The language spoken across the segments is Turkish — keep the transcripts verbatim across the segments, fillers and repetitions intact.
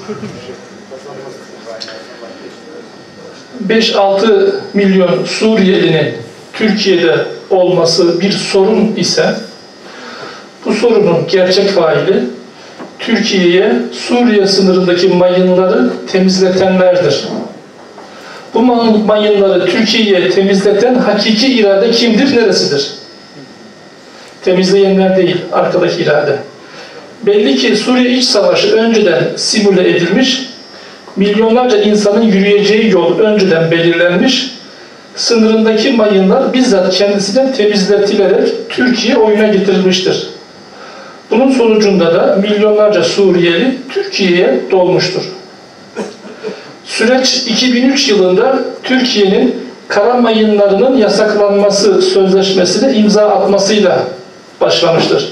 beş altı milyon Suriyelinin Türkiye'de olması bir sorun ise bu sorunun gerçek faili Türkiye'ye Suriye sınırındaki mayınları temizletenlerdir. Bu mayınları Türkiye'ye temizleten hakiki irade kimdir, neresidir? Temizleyenler değil, arkadaki irade. Belli ki Suriye İç Savaşı önceden simüle edilmiş, milyonlarca insanın yürüyeceği yol önceden belirlenmiş, sınırındaki mayınlar bizzat kendisinden temizletilerek Türkiye oyuna getirilmiştir. Bunun sonucunda da milyonlarca Suriyeli Türkiye'ye dolmuştur. Süreç iki bin üç yılında Türkiye'nin kara mayınlarının yasaklanması sözleşmesine imza atmasıyla başlamıştır.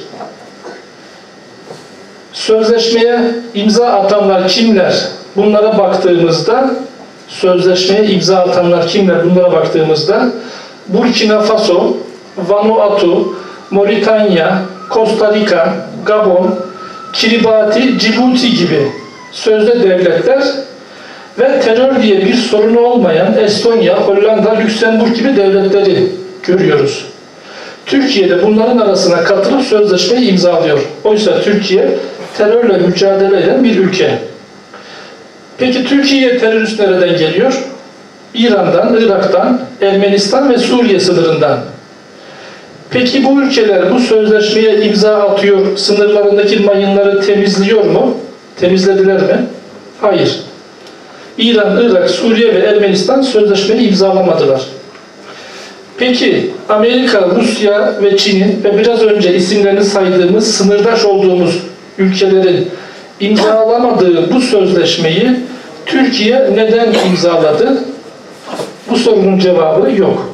Sözleşmeye imza atanlar kimler? Bunlara baktığımızda, sözleşmeye imza atanlar kimler? Bunlara baktığımızda Burkina Faso, Vanuatu, Moritanya, Costa Rica, Gabon, Kiribati, Cibuti gibi sözde devletler ve terör diye bir sorunu olmayan Estonya, Hollanda, Lüksemburg gibi devletleri görüyoruz. Türkiye de bunların arasına katılıp sözleşmeyi imzalıyor. Oysa Türkiye terörle mücadele eden bir ülke. Peki Türkiye'ye terörist nereden geliyor? İran'dan, Irak'tan, Ermenistan ve Suriye sınırından. Peki bu ülkeler bu sözleşmeye imza atıyor, sınırlarındaki mayınları temizliyor mu? Temizlediler mi? Hayır. İran, Irak, Suriye ve Ermenistan sözleşmeyi imzalamadılar. Peki Amerika, Rusya ve Çin'in ve biraz önce isimlerini saydığımız sınırdaş olduğumuz ülkelerin imzalamadığı bu sözleşmeyi Türkiye neden imzaladı? Bu sorunun cevabı yok.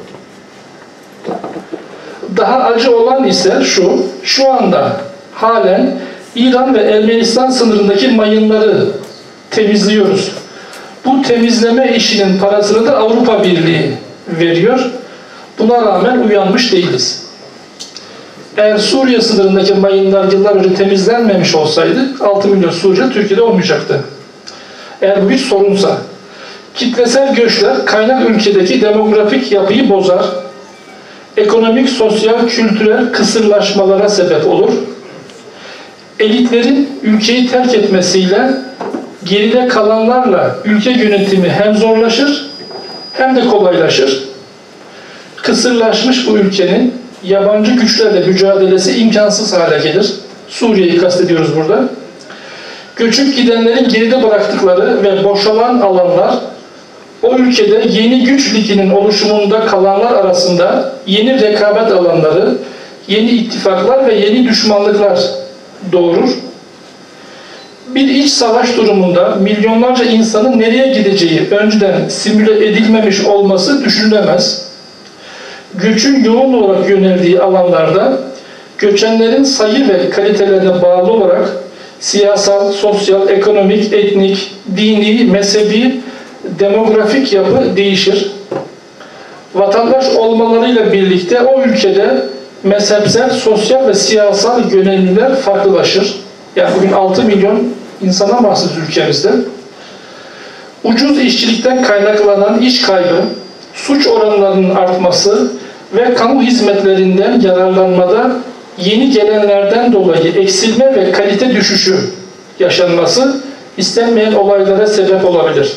Daha acı olan ise şu, şu anda halen İran ve Ermenistan sınırındaki mayınları temizliyoruz. Bu temizleme işinin parasını da Avrupa Birliği veriyor. Buna rağmen uyanmış değiliz. Eğer Suriye sınırındaki mayınlar yıllar önce temizlenmemiş olsaydı altı milyon Suriyeli Türkiye'de olmayacaktı. Eğer bu bir sorunsa, kitlesel göçler kaynak ülkedeki demografik yapıyı bozar, ekonomik, sosyal, kültürel kısırlaşmalara sebep olur. Elitlerin ülkeyi terk etmesiyle geride kalanlarla ülke yönetimi hem zorlaşır hem de kolaylaşır. Kısırlaşmış bu ülkenin yabancı güçlerle mücadelesi imkansız hale gelir. Suriye'yi kastediyoruz burada. Göçüp gidenlerin geride bıraktıkları ve boşalan alanlar o ülkede yeni güç liginin oluşumunda kalanlar arasında yeni rekabet alanları, yeni ittifaklar ve yeni düşmanlıklar doğurur. Bir iç savaş durumunda milyonlarca insanın nereye gideceği önceden simüle edilmemiş olması düşünülemez. Göçün yoğun olarak yöneldiği alanlarda göçenlerin sayı ve kalitelerine bağlı olarak siyasal, sosyal, ekonomik, etnik, dini, mezhebi, demografik yapı değişir. Vatandaş olmalarıyla birlikte o ülkede mezhepsel, sosyal ve siyasal yönelimler farklılaşır. Yani bugün altı milyon insana bahsediyoruz ülkemizde. Ucuz işçilikten kaynaklanan iş kaybı, suç oranlarının artması ve kamu hizmetlerinden yararlanmada yeni gelenlerden dolayı eksilme ve kalite düşüşü yaşanması istenmeyen olaylara sebep olabilir.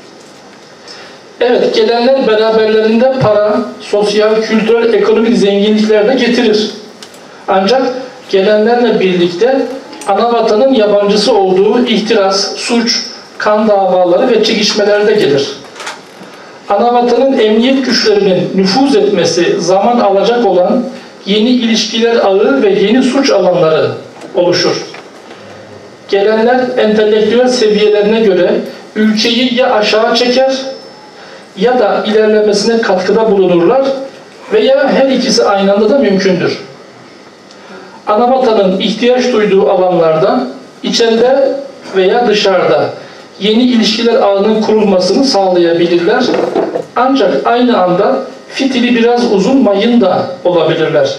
Evet, gelenler beraberlerinde para, sosyal, kültürel, ekonomik zenginlikler de getirir. Ancak gelenlerle birlikte anavatanın yabancısı olduğu ihtiras, suç, kan davaları ve çekişmeler de gelir. Anavatanın emniyet güçlerinin nüfuz etmesi zaman alacak olan yeni ilişkiler ağı ve yeni suç alanları oluşur. Gelenler entelektüel seviyelerine göre ülkeyi ya aşağı çeker ya da ilerlemesine katkıda bulunurlar veya her ikisi aynı anda da mümkündür. Anavatanın ihtiyaç duyduğu alanlarda, içeride veya dışarıda yeni ilişkiler ağının kurulmasını sağlayabilirler. Ancak aynı anda fitili biraz uzun mayın da olabilirler.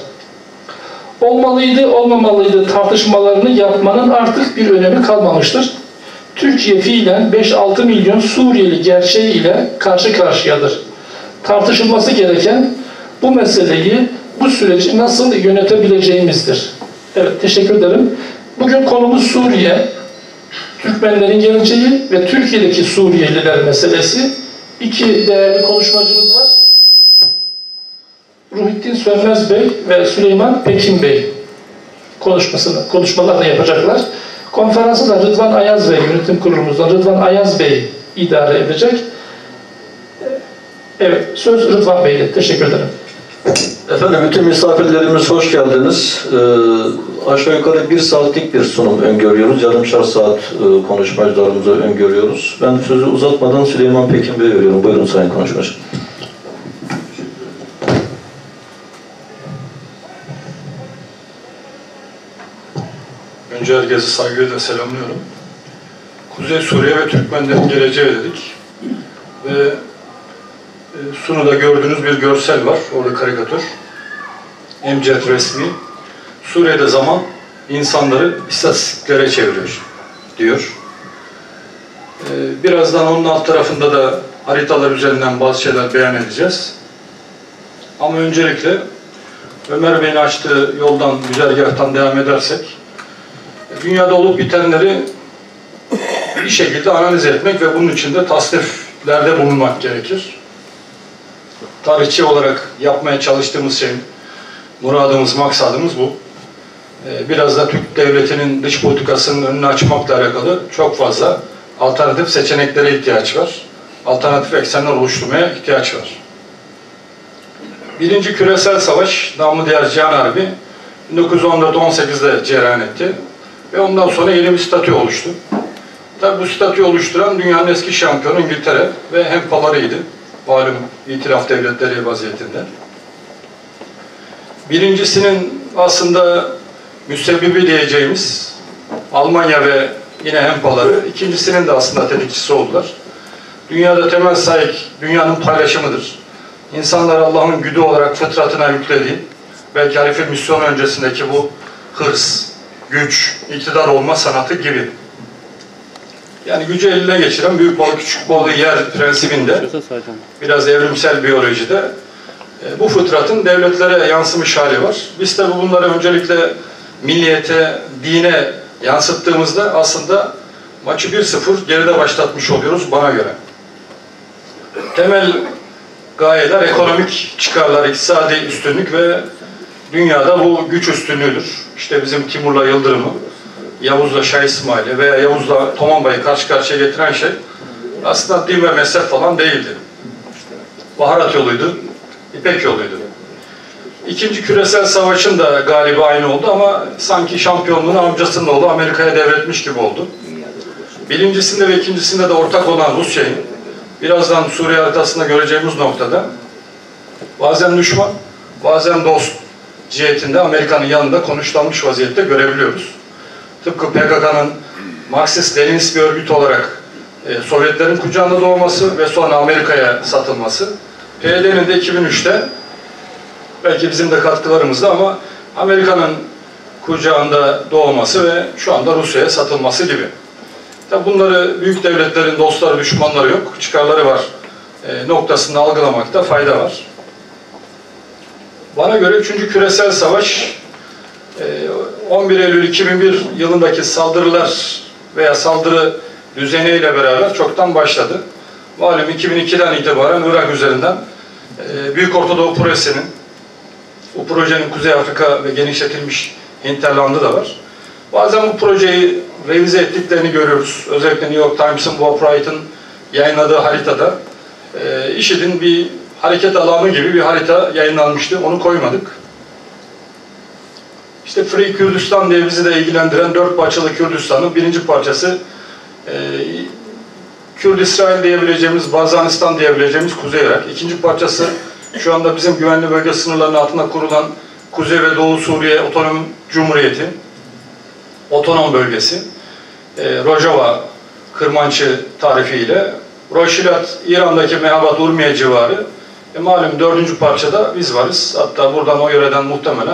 Olmalıydı, olmamalıydı tartışmalarını yapmanın artık bir önemi kalmamıştır. Türkiye fiilen beş altı milyon Suriyeli gerçeği ile karşı karşıyadır. Tartışılması gereken bu meseleyi, bu süreci nasıl yönetebileceğimizdir. Evet, teşekkür ederim. Bugün konumuz Suriye, Türkmenlerin geleceği ve Türkiye'deki Suriyeliler meselesi. İki değerli konuşmacımız var. Ruhittin Sönmez Bey ve Süleyman Pekin Bey konuşmasını, konuşmalarını yapacaklar. Konferansı da Rıdvan Ayaz Bey, yönetim kurulumuzdan Rıdvan Ayaz Bey idare edecek. Evet, söz Rıdvan Bey'de. Teşekkür ederim. Efendim, bütün misafirlerimiz hoş geldiniz. Ee, aşağı yukarı bir saatlik bir sunum öngörüyoruz. Yarımşar saat e, konuşmacılarımıza öngörüyoruz. Ben sözü uzatmadan Süleyman Pekin Bey'e veriyorum. Buyurun sayın konuşmacı. Önce herkesi saygıyla selamlıyorum. Kuzey Suriye ve Türkmenlerin geleceği dedik. Ve e, sunuda gördüğünüz bir görsel var. Orada karikatür. Emcet resmi. Suriye'de zaman insanları istatistiklere çeviriyor diyor. E, birazdan onun alt tarafında da haritalar üzerinden bazı şeyler beyan edeceğiz. Ama öncelikle Ömer Bey'in açtığı yoldan, güzergahtan devam edersek, dünyada olup bitenleri bir şekilde analiz etmek ve bunun için de tasniflerde bulunmak gerekir. Tarihçi olarak yapmaya çalıştığımız şey, muradımız, maksadımız bu. Biraz da Türk Devleti'nin dış politikasının önünü açmakla alakalı çok fazla alternatif seçeneklere ihtiyaç var. Alternatif eksenler oluşturmaya ihtiyaç var. Birinci Küresel Savaş, namı diğer Cihan Harbi, bin dokuz yüz on dört on sekiz'de cereyan etti. Ve ondan sonra yeni bir statü oluştu. Tabi bu statüyü oluşturan dünyanın eski şampiyonu İngiltere ve hempalarıydı. Malum itilaf devletleri vaziyetinde. Birincisinin aslında müsebbibi diyeceğimiz Almanya ve yine hempaları, ikincisinin de aslında tetikçisi oldular. Dünyada temel sahip dünyanın paylaşımıdır. İnsanlar Allah'ın güdü olarak fıtratına yüklediği, belki halife misyonu öncesindeki bu hırs, güç, iktidar olma sanatı gibi. Yani gücü eline geçiren büyük balık küçük balığı yer prensibinde, biraz evrimsel biyolojide bu fıtratın devletlere yansımış hali var. Biz tabi bunları öncelikle milliyete, dine yansıttığımızda aslında maçı bir sıfır geride başlatmış oluyoruz bana göre. Temel gayeler ekonomik çıkarlar, iktisadi üstünlük ve dünyada bu güç üstünlüğüdür. İşte bizim Timur'la Yıldırım'ı, Yavuz'la Şah İsmail'i veya Yavuz'la Tomanbay'ı karşı karşıya getiren şey aslında din ve mezhep falan değildi. Baharat yoluydu, İpek yoluydu. İkinci Küresel Savaş'ın da galibi aynı oldu ama sanki şampiyonluğunu amcasının oğlu Amerika'ya devretmiş gibi oldu. Birincisinde ve ikincisinde de ortak olan Rusya'yı, birazdan Suriye haritasında göreceğimiz noktada bazen düşman, bazen dost cihetinde Amerika'nın yanında konuşlanmış vaziyette görebiliyoruz. Tıpkı P K K'nın Marksist-Leninist bir örgüt olarak e, Sovyetlerin kucağında doğması ve sonra Amerika'ya satılması. P Y D'nin de iki bin üç'te belki bizim de katkılarımızda ama Amerika'nın kucağında doğması ve şu anda Rusya'ya satılması gibi. Tabi bunları büyük devletlerin dostları, düşmanları yok, çıkarları var e, noktasında algılamakta fayda var. Bana göre üçüncü Küresel Savaş on bir Eylül iki bin bir yılındaki saldırılar veya saldırı düzeniyle beraber çoktan başladı. Malum iki bin iki'den itibaren Irak üzerinden Büyük Ortadoğu Projesi'nin, bu projenin Kuzey Afrika ve genişletilmiş hinterlandı da var. Bazen bu projeyi revize ettiklerini görüyoruz. Özellikle New York Times'ın, Bob Wright'ın yayınladığı haritada IŞİD'in bir hareket alanı gibi bir harita yayınlanmıştı. Onu koymadık. İşte Free Kürdistan diye bizi de ilgilendiren dört parçalı Kürdistan'ın birinci parçası e, Kürt-İsrail diyebileceğimiz, Bazanistan diyebileceğimiz Kuzey Irak. İkinci parçası şu anda bizim güvenli bölge sınırlarının altında kurulan Kuzey ve Doğu Suriye Otonom Cumhuriyeti, otonom bölgesi, e, Rojava, Kırmançı tarifiyle, Roşilat, İran'daki Mehabat Urmiye civarı, e, malum dördüncü parçada biz varız. Hatta buradan o yöreden muhtemelen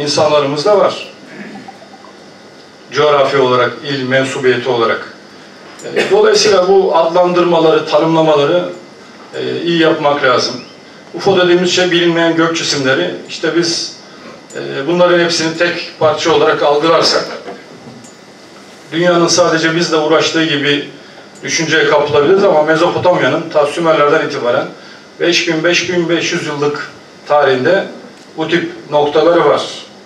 insanlarımız da var. Coğrafi olarak, il mensubiyeti olarak. E, dolayısıyla bu adlandırmaları, tanımlamaları e, iyi yapmak lazım. U F O dediğimiz şey bilinmeyen gök cisimleri. İşte biz e, bunların hepsini tek parça olarak algılarsak, dünyanın sadece bizle uğraştığı gibi düşünceye kapılabiliriz ama Mezopotamya'nın ta Sümerlerden itibaren beş bin beş bin beş yüz yıllık tarihinde bu tip noktaları var.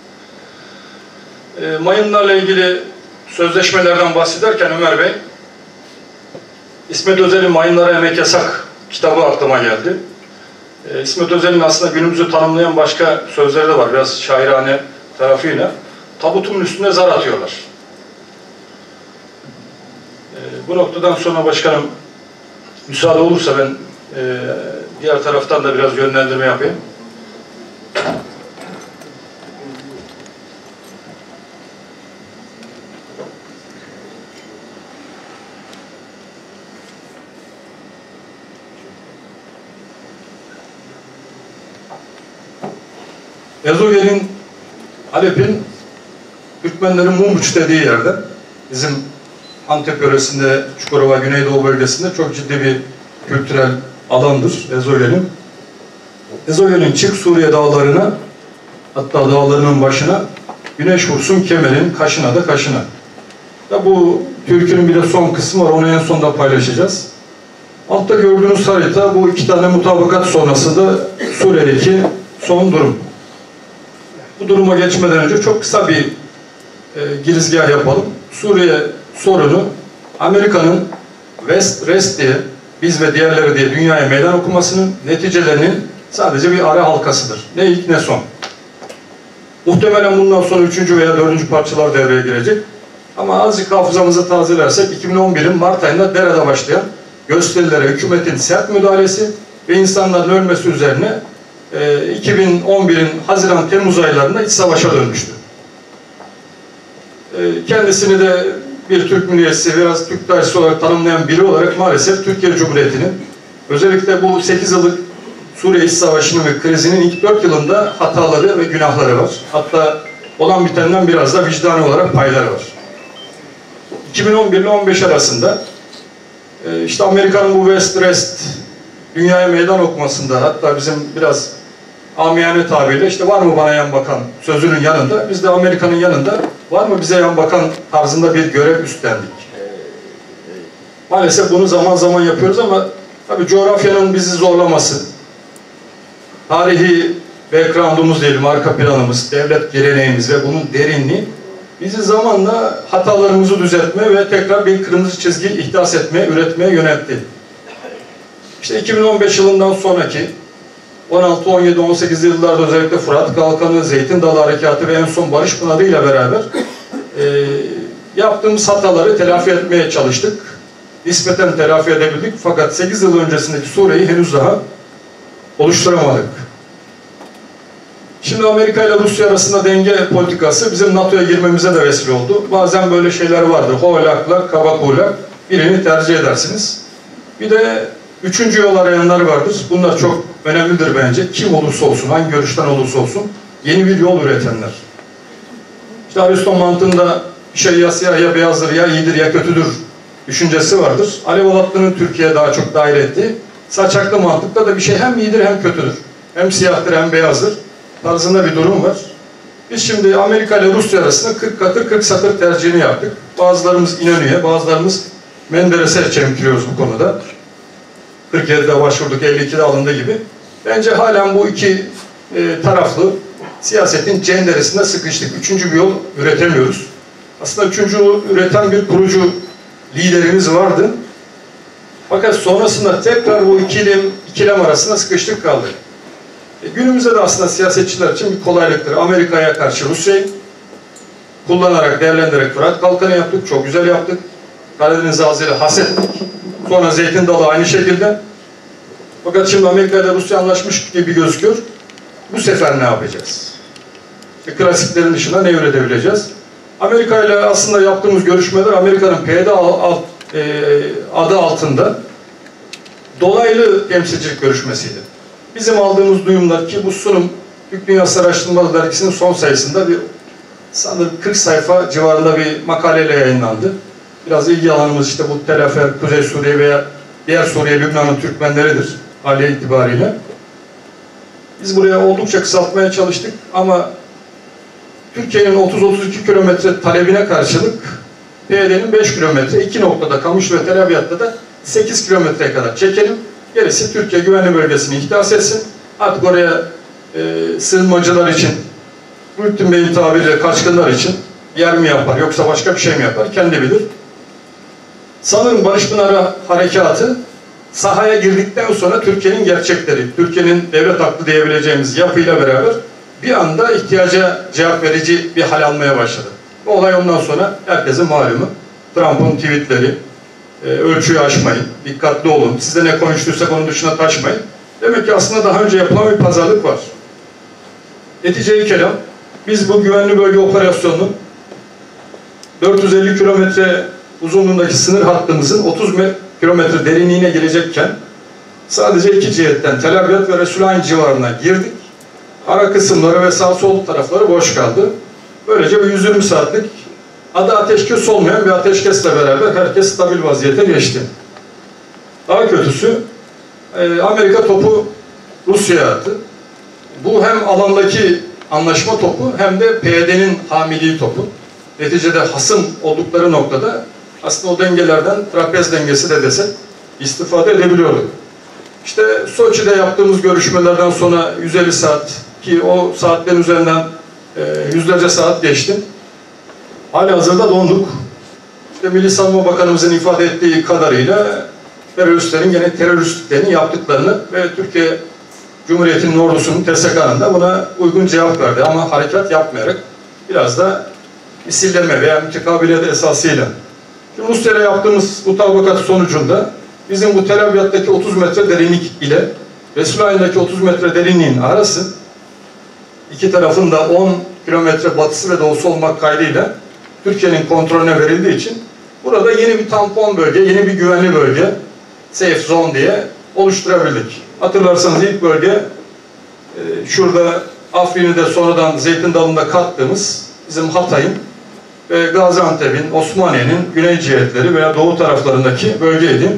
E, mayınlarla ilgili sözleşmelerden bahsederken Ömer Bey, İsmet Özel'in Mayınlara Emek Yasak kitabı aklıma geldi. E, İsmet Özel'in aslında günümüzü tanımlayan başka sözleri de var, biraz şairane tarafıyla. Tabutun üstüne zar atıyorlar. E, bu noktadan sonra başkanım, müsaade olursa ben e, diğer taraftan da biraz yönlendirme yapayım. Ezogel'in, Halep'in Türkmenlerin Mumbuç dediği yerde, bizim Antep yöresinde, Çukurova, Güneydoğu bölgesinde çok ciddi bir kültürel alandır Ezogel'in. Ezogel'in çık Suriye dağlarına, hatta dağlarının başına, güneş vursun kemerin, kaşına da kaşına. Ya bu türkünün bir de son kısmı var, onu en sonda paylaşacağız. Altta gördüğünüz harita, bu iki tane mutabakat sonrası da Suriye'deki son durum. Bu duruma geçmeden önce çok kısa bir e, girizgah yapalım. Suriye sorunu, Amerika'nın West Rest diye, biz ve diğerleri diye dünyaya meydan okumasının neticelerinin sadece bir ara halkasıdır. Ne ilk ne son. Muhtemelen bundan sonra üçüncü veya dördüncü parçalar devreye girecek. Ama azıcık hafızamızı tazelersek iki bin on birin Mart ayında Dere'de başlayan gösterilere hükümetin sert müdahalesi ve insanların ölmesi üzerine e, iki bin on birin Haziran-Temmuz aylarında iç savaşa dönmüştü. E, kendisini de bir Türk milliyetçisi, biraz Türk tarihçisi olarak tanımlayan biri olarak maalesef Türkiye Cumhuriyeti'nin özellikle bu sekiz yıllık Suriye İç Savaşı'nın ve krizinin ilk dört yılında hataları ve günahları var. Hatta olan bitenden biraz da vicdani olarak payları var. iki bin on bir ile on beş arasında işte Amerika'nın bu West Rest dünyaya meydan okumasında, hatta bizim biraz amiyane tabirle işte var mı bana yan bakan sözünün yanında, biz de Amerika'nın yanında var mı bize yan bakan tarzında bir görev üstlendik. Maalesef bunu zaman zaman yapıyoruz ama tabii coğrafyanın bizi zorlaması, tarihi background'umuz diyelim, arka planımız, devlet geleneğimiz ve bunun derinliği bizi zamanla hatalarımızı düzeltme ve tekrar bir kırmızı çizgi ihdas etmeye, üretmeye yöneltti. İşte iki bin on beş yılından sonraki on altı, on yedi, on sekiz yıllarda özellikle Fırat Kalkanı, Zeytin Dalı Harekatı ve en son Barış Pınarı ile beraber e, yaptığımız hataları telafi etmeye çalıştık. Nispeten telafi edebildik fakat sekiz yıl öncesindeki Suriye'yi henüz daha oluşturamadık. Şimdi Amerika ile Rusya arasında denge politikası bizim NATO'ya girmemize de vesile oldu. Bazen böyle şeyler vardır. Hoğlakla, kabakuyla birini tercih edersiniz. Bir de üçüncü yol arayanlar vardır. Bunlar çok önemlidir bence. Kim olursa olsun, hangi görüşten olursa olsun yeni bir yol üretenler. İşte Aristo mantığında bir şey ya siyah ya beyazdır, ya iyidir ya kötüdür düşüncesi vardır. Alev Alatlı'nın Türkiye'ye daha çok dahil ettiği saçaklı mantıkta da bir şey hem iyidir hem kötüdür. Hem siyahtır hem beyazdır tarzında bir durum var. Biz şimdi Amerika ile Rusya arasında kırk katır kırk satır tercihini yaptık. Bazılarımız İnönü'ye, bazılarımız Menderes'e çemkiriyoruz bu konuda. kırk yedide başvurduk, elli ikide alındı gibi. Bence halen bu iki e, taraflı siyasetin cenderesinde sıkıştık. Üçüncü bir yol üretemiyoruz. Aslında üçüncü yol üreten bir kurucu liderimiz vardı. Fakat sonrasında tekrar bu ikilem, ikilem arasında sıkıştık kaldık. E, günümüzde de aslında siyasetçiler için bir kolaylıktır. Amerika'ya karşı Rusya'yı kullanarak, değerlendirerek Fırat Kalkanı yaptık. Çok güzel yaptık. Karadeniz ağzıyla hasettik. Sonra Zeytin Dalı aynı şekilde. Fakat şimdi Amerika ile Rusya anlaşmış gibi gözüküyor. Bu sefer ne yapacağız? E, klasiklerin dışında ne üretebileceğiz? Amerika ile aslında yaptığımız görüşmeler Amerika'nın P Y D alt, e, adı altında dolaylı temsilcilik görüşmesiydi. Bizim aldığımız duyumlar ki bu sunum Türk Dünyası Araştırmaları Dergisi'nin son sayısında bir sanırım kırk sayfa civarında bir makaleyle yayınlandı. biraz ilgi alanımız işte bu Tel Afer, Kuzey Suriye veya diğer Suriye, Lübnan'ın Türkmenleridir hali itibariyle. Biz buraya oldukça kısaltmaya çalıştık ama Türkiye'nin otuz otuz iki kilometre talebine karşılık P Y D'nin beş kilometre, iki noktada Kamış ve Tel Abyad'da da sekiz kilometreye kadar çekelim. Gerisi Türkiye güvenli bölgesini ihdas etsin. Artık oraya e, sığınmacılar için, Muhittin Bey'in tabiriyle kaçkınlar için yer mi yapar yoksa başka bir şey mi yapar kendi bilir. Sanırım Barış Pınarı Harekatı sahaya girdikten sonra Türkiye'nin gerçekleri, Türkiye'nin devlet aklı diyebileceğimiz yapıyla beraber bir anda ihtiyaca cevap verici bir hal almaya başladı. Bu olay ondan sonra herkesin malumu. Trump'ın tweetleri, e, ölçüyü aşmayın, dikkatli olun, sizde ne konuştuysak onun dışına taşmayın. Demek ki aslında daha önce yapılan bir pazarlık var. Netice-i kelam, biz bu güvenli bölge operasyonunu dört yüz elli kilometre uzunluğundaki sınır hattımızın otuz kilometre derinliğine gelecekken sadece iki cihetten Tel Abyad ve Resulayn civarına girdik. Ara kısımları ve sağ sol tarafları boş kaldı. Böylece bir yüz yirmi saatlik adı ateşkes olmayan bir ateşkesle beraber herkes stabil vaziyete geçti. Daha kötüsü Amerika topu Rusya'ya attı. Bu hem alandaki anlaşma topu hem de P Y D'nin hamiliği topu. Neticede hasım oldukları noktada aslında o dengelerden trapez dengesi de desek istifade edebiliyorduk. İşte Soçi'de yaptığımız görüşmelerden sonra yüz elli saat ki o saatlerin üzerinden e, yüzlerce saat geçti. Halihazırda donduk. İşte Milli Savunma Bakanımızın ifade ettiği kadarıyla teröristlerin gene teröristliklerini yaptıklarını ve Türkiye Cumhuriyeti'nin ordusunun T S K'nın da buna uygun cevap verdi ama harekat yapmayarak biraz da misilleme veya mütekabiliyet esasıyla. Şimdi Rusya'yla yaptığımız mutabakat sonucunda bizim bu Tel Abyad'daki otuz metre derinlik ile Resulayn'daki otuz metre derinliğin arası iki tarafın da on kilometre batısı ve doğusu olmak kaydıyla Türkiye'nin kontrolüne verildiği için burada yeni bir tampon bölge, yeni bir güvenli bölge, safe zone diye oluşturabildik. Hatırlarsanız ilk bölge e, şurada Afrin'i de sonradan Zeytin Dalı'nda kattığımız bizim Hatay'ın ve Gaziantep'in, Osmaniye'nin güney cihetleri veya doğu taraflarındaki bölgeydi.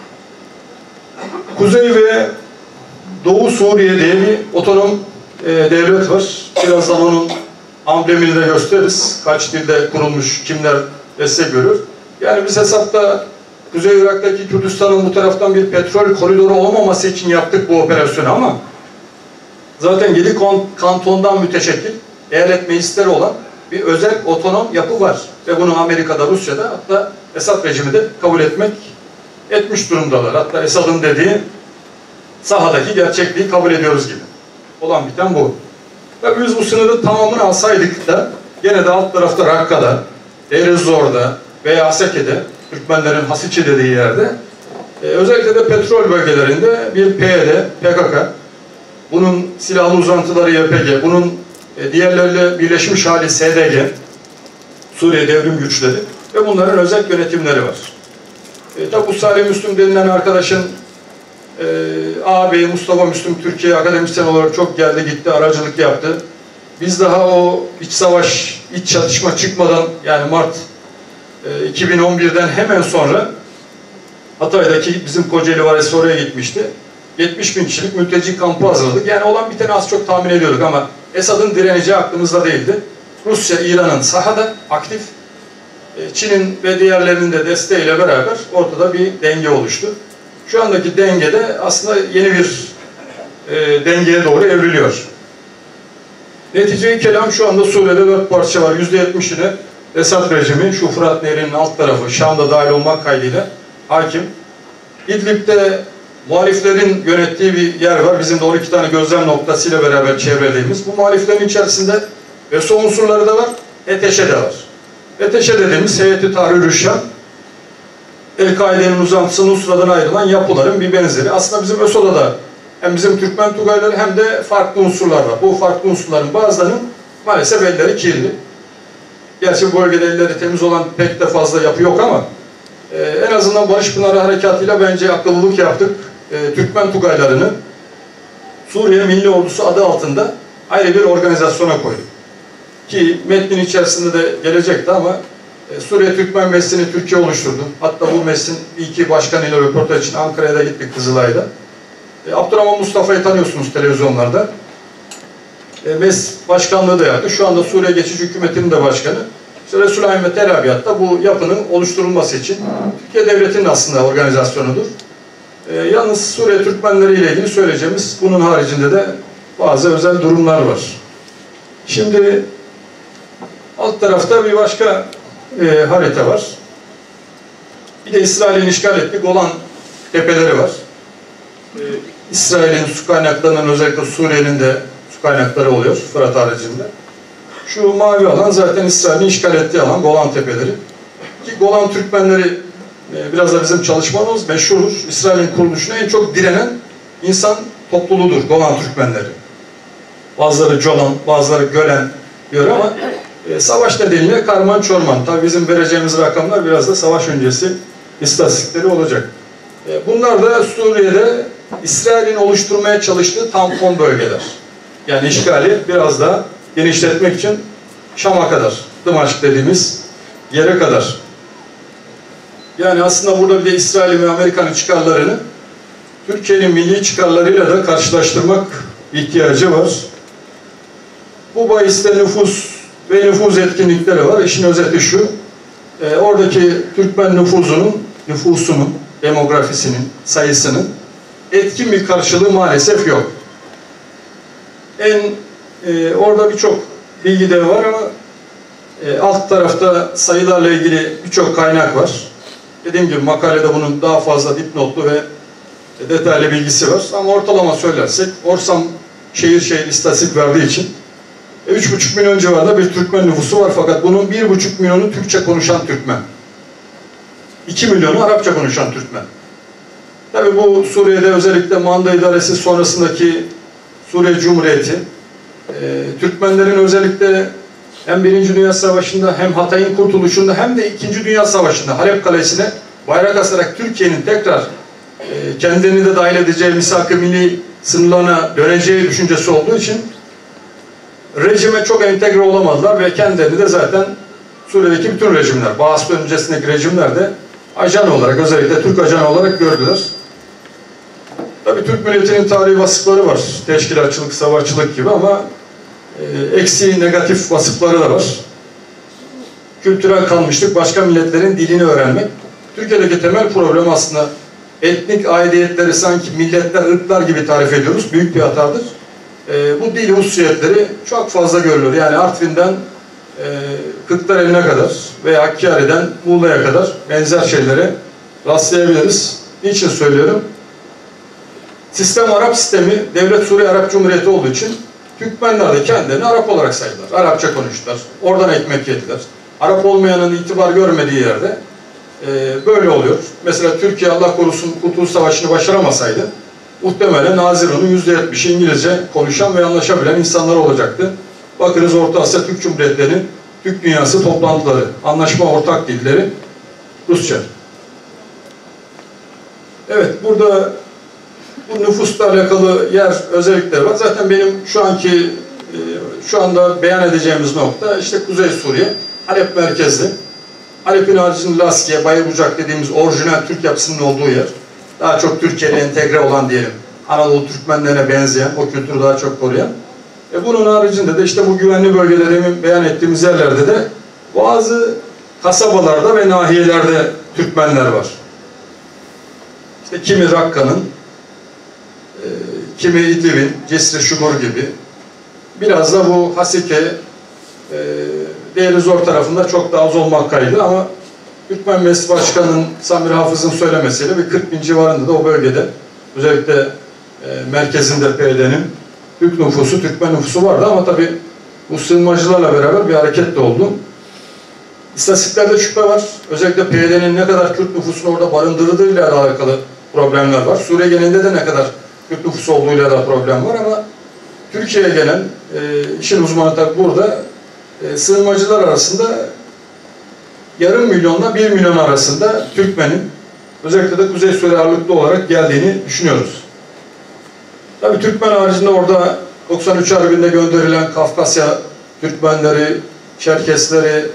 Kuzey ve Doğu Suriye diye bir otonom e, devlet var. Birazdan onun amblemini de gösteririz. Kaç dilde kurulmuş, kimler destek görür. Yani biz hesapta Kuzey Irak'taki Kürdistan'ın bu taraftan bir petrol koridoru olmaması için yaptık bu operasyonu ama zaten yedi kantondan müteşekkil eyalet meclisleri olan bir özel otonom yapı var. Ve bunu Amerika'da, Rusya'da hatta Esad rejimi de kabul etmek etmiş durumdalar. Hatta Esad'ın dediği sahadaki gerçekliği kabul ediyoruz gibi. Olan biten bu. Tabii biz bu sınırın tamamını alsaydık da gene de alt tarafta Rakka'da, Deir ez-Zor'da veya Haseke'de, Türkmenlerin Hasiçi dediği yerde e, özellikle de petrol bölgelerinde bir P Y D, P K K, bunun silahlı uzantıları Y P G, bunun e, diğerleriyle birleşmiş hali S D G, Suriye Devrim Güçleri ve bunların özel yönetimleri var. E, tabi bu Salih Müslüm denilen arkadaşın e, ağabeyi Mustafa Müslüm Türkiye akademisyen olarak çok geldi gitti, aracılık yaptı. Biz daha o iç savaş, iç çatışma çıkmadan yani Mart e, iki bin on bir'den hemen sonra Hatay'daki bizim Kocaeli Valisi oraya gitmişti. yetmiş bin kişilik mülteci kampı hazırladık. Yani olan biteni az çok tahmin ediyorduk ama Esad'ın direneceği aklımızda değildi. Rusya, İran'ın sahada aktif, Çin'in ve diğerlerinin de desteğiyle beraber ortada bir denge oluştu. Şu andaki dengede aslında yeni bir e, dengeye doğru evriliyor. Netice-i kelam şu anda Suriye'de dört parça var. yüzde yetmiş'ine Esad rejimi, şu Fırat Nehri'nin alt tarafı, Şam'da dahil olmak kaydıyla hakim. İdlib'de muhaliflerin yönettiği bir yer var. Bizim de on iki tane gözlem noktasıyla beraber çevrelediğimiz. Bu muhaliflerin içerisinde ve son unsurları da var, H T Ş de var. H T Ş dediğimiz Heyeti Tahrir-ü Şam, El-Kaide'nin uzantısı Nusra'dan ayrılan yapıların bir benzeri. Aslında bizim ÖSO'da da hem bizim Türkmen Tugayları hem de farklı unsurlar var. Bu farklı unsurların bazılarının maalesef elleri kirli. Gerçi bu bölgede elleri temiz olan pek de fazla yapı yok ama e, en azından Barış Pınarı Harekatı'yla bence akıllılık yaptık. E, Türkmen Tugaylarını Suriye Milli Ordusu adı altında ayrı bir organizasyona koyduk. Ki metnin içerisinde de gelecekti ama E, Suriye Türkmen Meclisi'ni Türkiye oluşturdu. Hatta bu meclisin iki başkanıyla röportaj için Ankara'ya da gittik, Kızılay'da. E, Abdurrahman Mustafa'yı tanıyorsunuz televizyonlarda. E, meclis başkanlığı da yaptı. Şu anda Suriye Geçici Hükümeti'nin de başkanı. İşte Resulayn ve Tel Abyad'da bu yapının oluşturulması için Türkiye Devleti'nin aslında organizasyonudur. E, yalnız Suriye Türkmenleri ile ilgili söyleyeceğimiz, bunun haricinde de bazı özel durumlar var. Şimdi alt tarafta bir başka e, harita var. Bir de İsrail'in işgal ettiği Golan tepeleri var. E, İsrail'in su kaynaklarının, özellikle Suriye'nin de su kaynakları oluyor Fırat haricinde. Şu mavi alan zaten İsrail'in işgal ettiği alan, Golan tepeleri. Ki Golan Türkmenleri e, biraz da bizim çalışmamız meşhurdur. İsrail'in kuruluşuna en çok direnen insan topluluğudur Golan Türkmenleri. Bazıları Colan, bazıları Gölen diyor ama e, savaş nedeniyle karman çorman. Tabii bizim vereceğimiz rakamlar biraz da savaş öncesi istatistikleri olacak. E, bunlar da Suriye'de İsrail'in oluşturmaya çalıştığı tampon bölgeler. Yani işgali biraz daha genişletmek için Şam'a kadar, Dımaşk dediğimiz yere kadar. Yani aslında burada bir de İsrail ve Amerika'nın çıkarlarını Türkiye'nin milli çıkarlarıyla da karşılaştırmak ihtiyacı var. Bu bahiste nüfus ve nüfuz etkinlikleri var. İşin özeti şu, e, oradaki Türkmen nüfusunun, nüfusunun, demografisinin, sayısının etkin bir karşılığı maalesef yok. En e, orada birçok bilgi de var ama e, alt tarafta sayılarla ilgili birçok kaynak var. Dediğim gibi makalede bunun daha fazla dipnotlu ve detaylı bilgisi var. Ama ortalama söylersek, Orsam şehir şehir istatistik verdiği için üç buçuk milyon civarında bir Türkmen nüfusu var, fakat bunun bir buçuk milyonu Türkçe konuşan Türkmen. iki milyonu Arapça konuşan Türkmen. Tabi bu Suriye'de özellikle Manda İdaresi sonrasındaki Suriye Cumhuriyeti, e, Türkmenlerin özellikle hem Birinci Dünya Savaşı'nda hem Hatay'ın kurtuluşunda hem de İkinci Dünya Savaşı'nda Halep Kalesi'ne bayrak asarak Türkiye'nin tekrar e, kendini de dahil edeceği misak-ı milli sınırlarına döneceği düşüncesi olduğu için rejime çok entegre olamadılar ve kendilerini de zaten Suriye'deki bütün rejimler, Bağız öncesindeki rejimler de ajan olarak, özellikle Türk ajanı olarak gördüler. Tabii Türk milletinin tarihi vasıfları var. Teşkilatçılık, savaşçılık gibi ama e, eksi, negatif vasıfları da var. Kültürel kalmışlık, başka milletlerin dilini öğrenmek. Türkiye'deki temel problem aslında etnik aidiyetleri sanki milletler, ırklar gibi tarif ediyoruz. Büyük bir hatadır. E, bu dil hususiyetleri çok fazla görülür. Yani Artvin'den e, Kırklareli'ne kadar veya Hakkari'den Muğla'ya kadar benzer şeylere rastlayabiliriz. Niçin söylüyorum? Sistem Arap sistemi, Devlet Suriye Arap Cumhuriyeti olduğu için Türkmenler de kendilerini Arap olarak saydılar. Arapça konuştular. Oradan ekmek yediler. Arap olmayanın itibar görmediği yerde e, böyle oluyor. Mesela Türkiye Allah korusun Kurtuluş Savaşı'nı başaramasaydı muhtemelen Haziran'ın yüzde yetmişi İngilizce konuşan ve anlaşabilen insanlar olacaktı. Bakınız Orta Asya Türk Cumhuriyetlerinin Türk Dünyası toplantıları, anlaşma ortak dilleri Rusça. Evet, burada bu nüfusla alakalı yer özellikleri var. Zaten benim şu anki şu anda beyan edeceğimiz nokta işte Kuzey Suriye, Halep merkezli. Halep'in haricinde Laskiye, Bayırbucak dediğimiz orijinal Türk yapısının olduğu yer. Daha çok Türkiye'yle entegre olan diyelim. Anadolu Türkmenlerine benzeyen, o kültürü daha çok koruyan. E bunun haricinde de işte bu güvenli bölgelerimi beyan ettiğimiz yerlerde de bazı kasabalarda ve nahiyelerde Türkmenler var. İşte kimi Rakka'nın, e, kimi İdlib'in, Cisri Şugur gibi. Biraz da bu Hasike, e, Değeri Zor tarafında çok daha az olmaktaydı ama Türkmen Meclis Başkanı'nın Samir Hafız'ın söylemesiyle bir kırk bin civarında da o bölgede özellikle e, merkezinde P Y D'nin Türk nüfusu, Türkmen nüfusu vardı ama tabii bu sığınmacılarla beraber bir hareket de oldu. İstatistiklerde şüphe var. Özellikle P Y D'nin ne kadar Kürt nüfusunu orada barındırdığıyla alakalı problemler var. Suriye genelinde de ne kadar Kürt nüfusu olduğuyla da problem var ama Türkiye'ye gelen e, işin uzmanı tabii burada e, sığınmacılar arasında yarım milyonla bir milyon arasında Türkmenin özellikle de Kuzey Suriye ağırlıklı olarak geldiğini düşünüyoruz. Tabii Türkmen haricinde orada doksan üç Harbi'nde gönderilen Kafkasya Türkmenleri, Çerkesleri,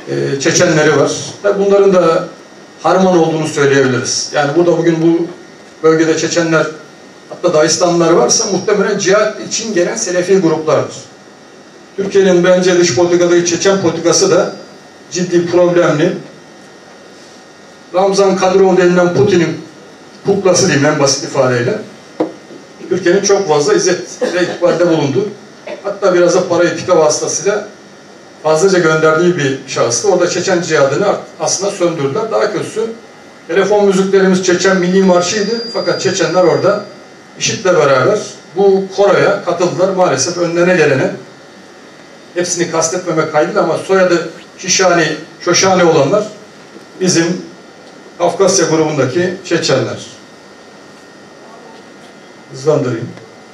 e, Çeçenleri var. Tabii bunların da harman olduğunu söyleyebiliriz. Yani burada bugün bu bölgede Çeçenler, hatta Dağistanlılar varsa muhtemelen cihat için gelen Selefi gruplardır. Türkiye'nin bence dış politikadaki Çeçen politikası da ciddi problemli. Ramzan Kadyrov denilen Putin'in kuklası diyeyim en basit ifadeyle. Türkiye'nin çok fazla izzet ve ikbalde bulundu. Hatta biraz da para etika vasıtasıyla fazlaca gönderdiği bir şahıstı. Orada Çeçen cihadını aslında söndürdüler. Daha kötüsü telefon müziklerimiz Çeçen Milli Marşı'ydı. Fakat Çeçenler orada IŞİD'le beraber bu koroya katıldılar. Maalesef önlerine gelene, hepsini kastetmemek kaydıyla ama soyadı Şişani, Şoşani olanlar bizim Kafkasya grubundaki Çeçenler. Hızlandırayım.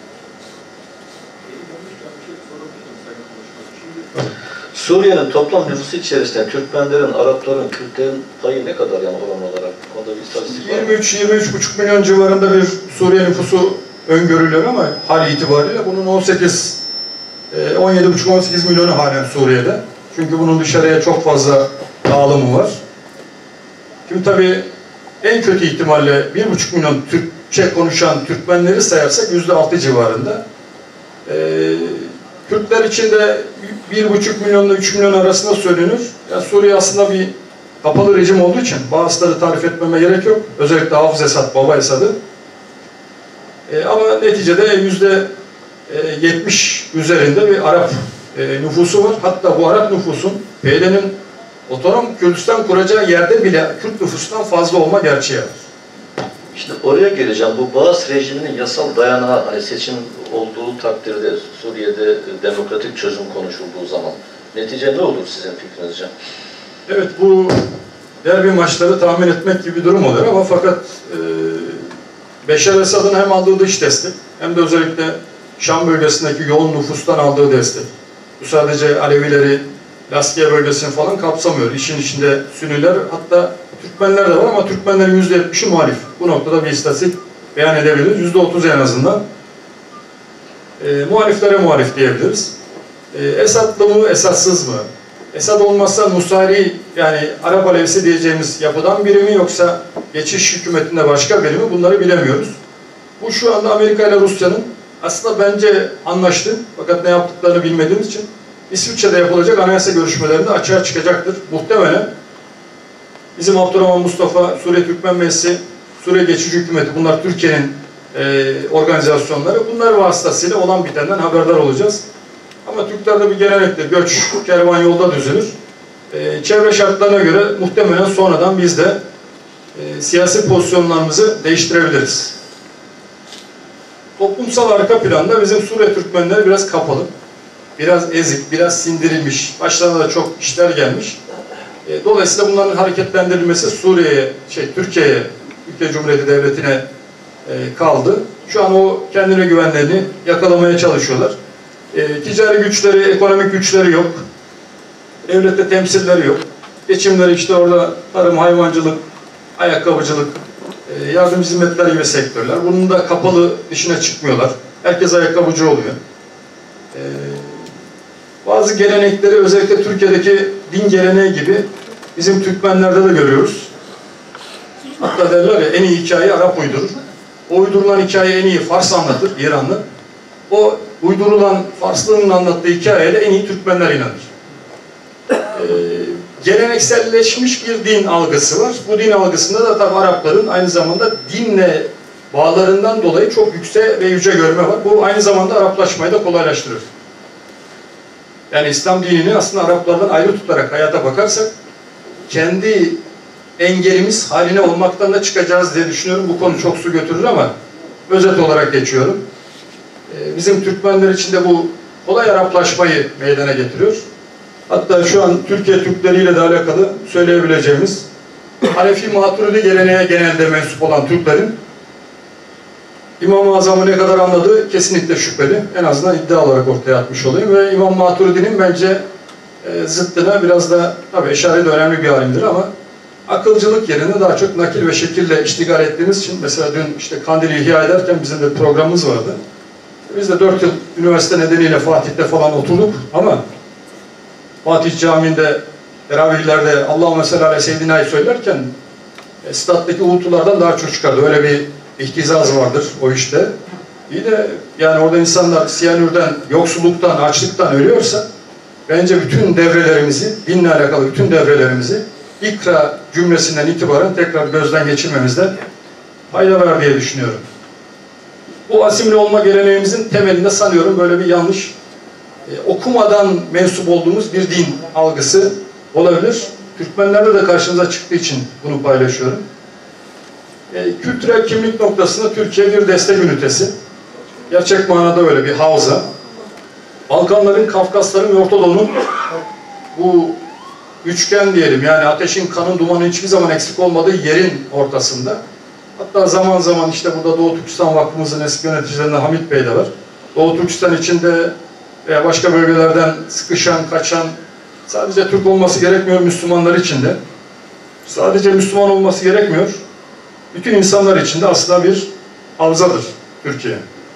Suriye'nin toplam nüfusu içerisinde Türkmenlerin, Arapların, Kürtlerin payı ne kadar yani oran olarak? Onda bir istatistik var mı? yirmi üç yirmi üç buçuk milyon civarında bir Suriye nüfusu öngörülüyor ama hal itibariyle bunun on sekiz on yedi buçuk on sekiz milyonu halen Suriye'de. Çünkü bunun dışarıya çok fazla dağılımı var. Şimdi tabii en kötü ihtimalle bir buçuk milyon Türkçe konuşan Türkmenleri sayarsak yüzde altı civarında. Ee, Kürtler için de bir buçuk milyonla üç milyon arasında söylenir. Yani Suriye aslında bir kapalı rejim olduğu için bazıları tarif etmeme gerek yok. Özellikle Hafız Esad, Baba Esad'ı. Ee, ama neticede yüzde yetmiş üzerinde bir Arap e, nüfusu var. Hatta bu Arap nüfusun P Y D'nin otonom Kürdistan kuracağı yerde bile Kürt nüfusundan fazla olma gerçeği var. İşte oraya geleceğim. Bu Baas rejiminin yasal dayanağı, hani seçim olduğu takdirde Suriye'de demokratik çözüm konuşulduğu zaman netice ne olur sizin fikrinizce? Evet, bu derbi maçları tahmin etmek gibi bir durum oluyor ama fakat e, Beşar Esad'ın hem aldığı dış destek hem de özellikle Şam bölgesindeki yoğun nüfustan aldığı destek. Bu sadece Alevileri, Laskiye bölgesini falan kapsamıyor. İşin içinde Sünniler, hatta Türkmenler de var ama Türkmenlerin yüzde yetmişi muhalif. Bu noktada bir istatistik beyan edebiliriz. yüzde otuz en azından. E, muhaliflere muhalif diyebiliriz. E, Esadlı mı, Esadsız mı? Esad olmazsa Nusayri, yani Arap Alevisi diyeceğimiz yapıdan biri mi, yoksa geçiş hükümetinde başka biri mi? Bunları bilemiyoruz. Bu şu anda Amerika ile Rusya'nın aslında bence anlaştı. Fakat ne yaptıklarını bilmediğimiz için İsviçre'de yapılacak anayasa görüşmelerinde açığa çıkacaktır. Muhtemelen bizim Abdurrahman Mustafa, Suriye Türkmen Meclisi, Suriye Geçici Hükümeti, bunlar Türkiye'nin e, organizasyonları. Bunlar vasıtasıyla olan bitenden haberdar olacağız. Ama Türklerde bir gelenektir. Göç, kervan yolda düzülür. E, çevre şartlarına göre muhtemelen sonradan biz de e, siyasi pozisyonlarımızı değiştirebiliriz. Toplumsal arka planda bizim Suriye Türkmenleri biraz kapalı. Biraz ezik, biraz sindirilmiş. Başlarına da çok işler gelmiş. E, dolayısıyla bunların hareketlendirilmesi Suriye'ye, şey Türkiye'ye, Türkiye Cumhuriyeti Devleti'ne e, kaldı. Şu an o kendine güvenlerini yakalamaya çalışıyorlar. E, ticari güçleri, ekonomik güçleri yok. Devlette temsilleri yok. Geçimleri işte orada tarım, hayvancılık, ayakkabıcılık, e, yardım hizmetler gibi sektörler. Bunun da kapalı dışına çıkmıyorlar. Herkes ayakkabıcı oluyor. E, bazı gelenekleri özellikle Türkiye'deki din geleneği gibi bizim Türkmenlerde de görüyoruz. Hatta derler ya, en iyi hikayeyi Arap uydurur. O uydurulan hikayeyi en iyi Fars anlatır, İranlı. O uydurulan Farslığın anlattığı hikayeyle en iyi Türkmenler inanır. Ee, gelenekselleşmiş bir din algısı var. Bu din algısında da tabi Arapların aynı zamanda dinle bağlarından dolayı çok yüksek ve yüce görme var. Bu aynı zamanda Araplaşmayı da kolaylaştırır. Yani İslam dinini aslında Araplardan ayrı tutarak hayata bakarsak kendi engelimiz haline olmaktan da çıkacağız diye düşünüyorum. Bu konu çok su götürür ama özet olarak geçiyorum. Ee, bizim Türkmenler için de bu kolay Araplaşmayı meydana getiriyor. Hatta şu an Türkiye Türkleriyle de alakalı söyleyebileceğimiz Hanefi Maturidi geleneğe genelde mensup olan Türklerin İmam-ı Azam'ı ne kadar anladığı kesinlikle şüpheli. En azından iddia olarak ortaya atmış olayım. Ve İmam Maturidi'nin bence e, zıttına biraz da, tabii Eşari de önemli bir alimdir ama akılcılık yerine daha çok nakil ve şekille iştigal ettiğimiz için, mesela dün işte Kandil'i ihya ederken bizim de programımız vardı. Biz de dört yıl üniversite nedeniyle Fatih'te falan oturduk ama Fatih Camii'nde teravihlerde Allahümme salli ala seyyidina'yı söylerken e, stat'taki uğultulardan daha çok çıkardı. Öyle bir ihtizaz vardır o işte. İyi de yani orada insanlar siyanürden, yoksulluktan, açlıktan ölüyorsa bence bütün devrelerimizi, dinle alakalı bütün devrelerimizi ikra cümlesinden itibaren tekrar gözden geçirmemizde fayda var diye düşünüyorum. Bu asimile olma geleneğimizin temelinde sanıyorum böyle bir yanlış e, okumadan mensup olduğumuz bir din algısı olabilir. Türkmenlerde de karşımıza çıktığı için bunu paylaşıyorum. E, kültürel kimlik noktasında Türkiye bir destek ünitesi. Gerçek manada öyle bir havza. Balkanların, Kafkasların ve Orta Doğu'nun bu üçgen diyelim, yani ateşin, kanın, dumanın hiçbir zaman eksik olmadığı yerin ortasında. Hatta zaman zaman işte burada Doğu Türkistan Vakfımızın eski yöneticilerinden Hamit Bey de var. Doğu Türkistan içinde veya başka bölgelerden sıkışan, kaçan, sadece Türk olması gerekmiyor Müslümanlar için de. Sadece Müslüman olması gerekmiyor. Bütün insanlar için de aslında bir havzadır Türkiye.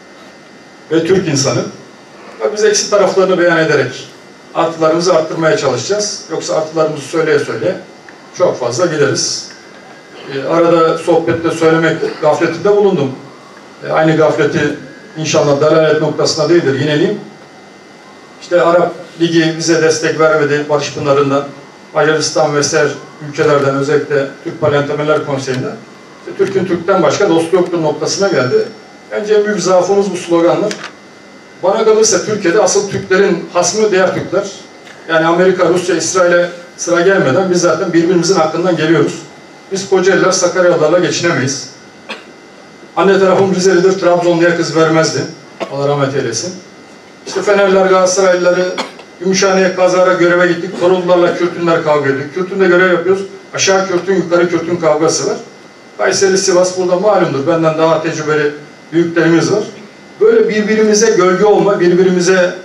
Ve Türk insanı. Biz eksik taraflarını beyan ederek artılarımızı arttırmaya çalışacağız. Yoksa artılarımızı söyleye söyleye çok fazla gideriz. E, arada sohbette söylemek gafletinde bulundum. E, aynı gafleti inşallah dalalet noktasına değildir, yineleyeyim. İşte Arap Ligi bize destek vermedi Barış Pınarı'ndan, Macaristan ve Ser ülkelerden, özellikle Türk Parlamenterler Konseyi'nden. İşte Türk'ün Türk'ten başka dostu yoktur noktasına geldi. Bence en büyük zaafımız bu sloganlar. Bana kalırsa Türkiye'de asıl Türklerin hasmı diğer Türkler. Yani Amerika, Rusya, İsrail'e sıra gelmeden biz zaten birbirimizin hakkından geliyoruz. Biz Kocaeliler, Sakaryalılarla geçinemeyiz. Anne tarafım Rizelidir, Trabzonlu'ya kız vermezdi. Allah rahmet eylesin. İşte Fenerler, Galatasaraylıları, Gümüşhane'ye, Kazara göreve gittik. Torunlularla Kürtünler kavga ediyor. Kürtün'de görev yapıyoruz. Aşağı Kürtün, yukarı Kürtün kavgası var. Kayseri, Sivas burada malumdur. Benden daha tecrübeli büyüklerimiz var. Böyle birbirimize gölge olma, birbirimize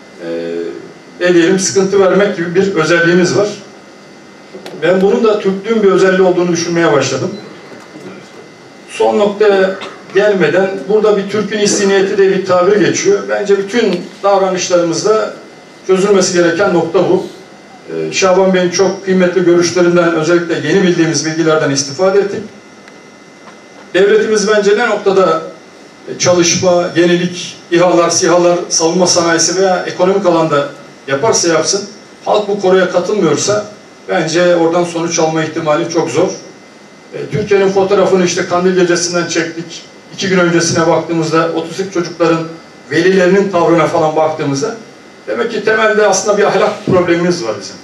e, diyelim, sıkıntı vermek gibi bir özelliğimiz var. Ben bunun da Türklüğün bir özelliği olduğunu düşünmeye başladım. Son noktaya gelmeden burada bir Türk'ün istiniyeti diye bir tabir geçiyor. Bence bütün davranışlarımızda çözülmesi gereken nokta bu. Ee, Şaban Bey'in çok kıymetli görüşlerinden, özellikle yeni bildiğimiz bilgilerden istifade ettik. Devletimiz bence ne noktada çalışma, yenilik, İHA'lar, SİHA'lar, savunma sanayisi veya ekonomik alanda yaparsa yapsın, halk bu konuya katılmıyorsa bence oradan sonuç alma ihtimali çok zor. E, Türkiye'nin fotoğrafını işte Kandil Gecesi'nden çektik. İki gün öncesine baktığımızda otistik çocukların velilerinin tavrına falan baktığımızda demek ki temelde aslında bir ahlak problemimiz var bizim.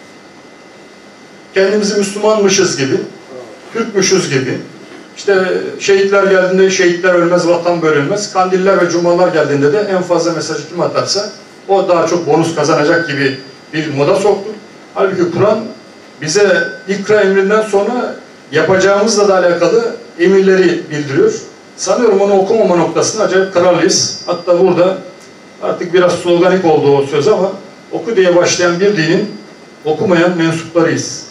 Kendimizi Müslümanmışız gibi, Türkmüşüz gibi, İşte şehitler geldiğinde şehitler ölmez, vatan bölünmez. Kandiller ve cumalar geldiğinde de en fazla mesajı kim atarsa o daha çok bonus kazanacak gibi bir moda soktu. Halbuki Kur'an bize ikra emrinden sonra yapacağımızla da alakalı emirleri bildiriyor. Sanıyorum onu okumama noktasında acayip kararlıyız. Hatta burada artık biraz sloganik oldu o söz ama oku diye başlayan bir dinin okumayan mensuplarıyız.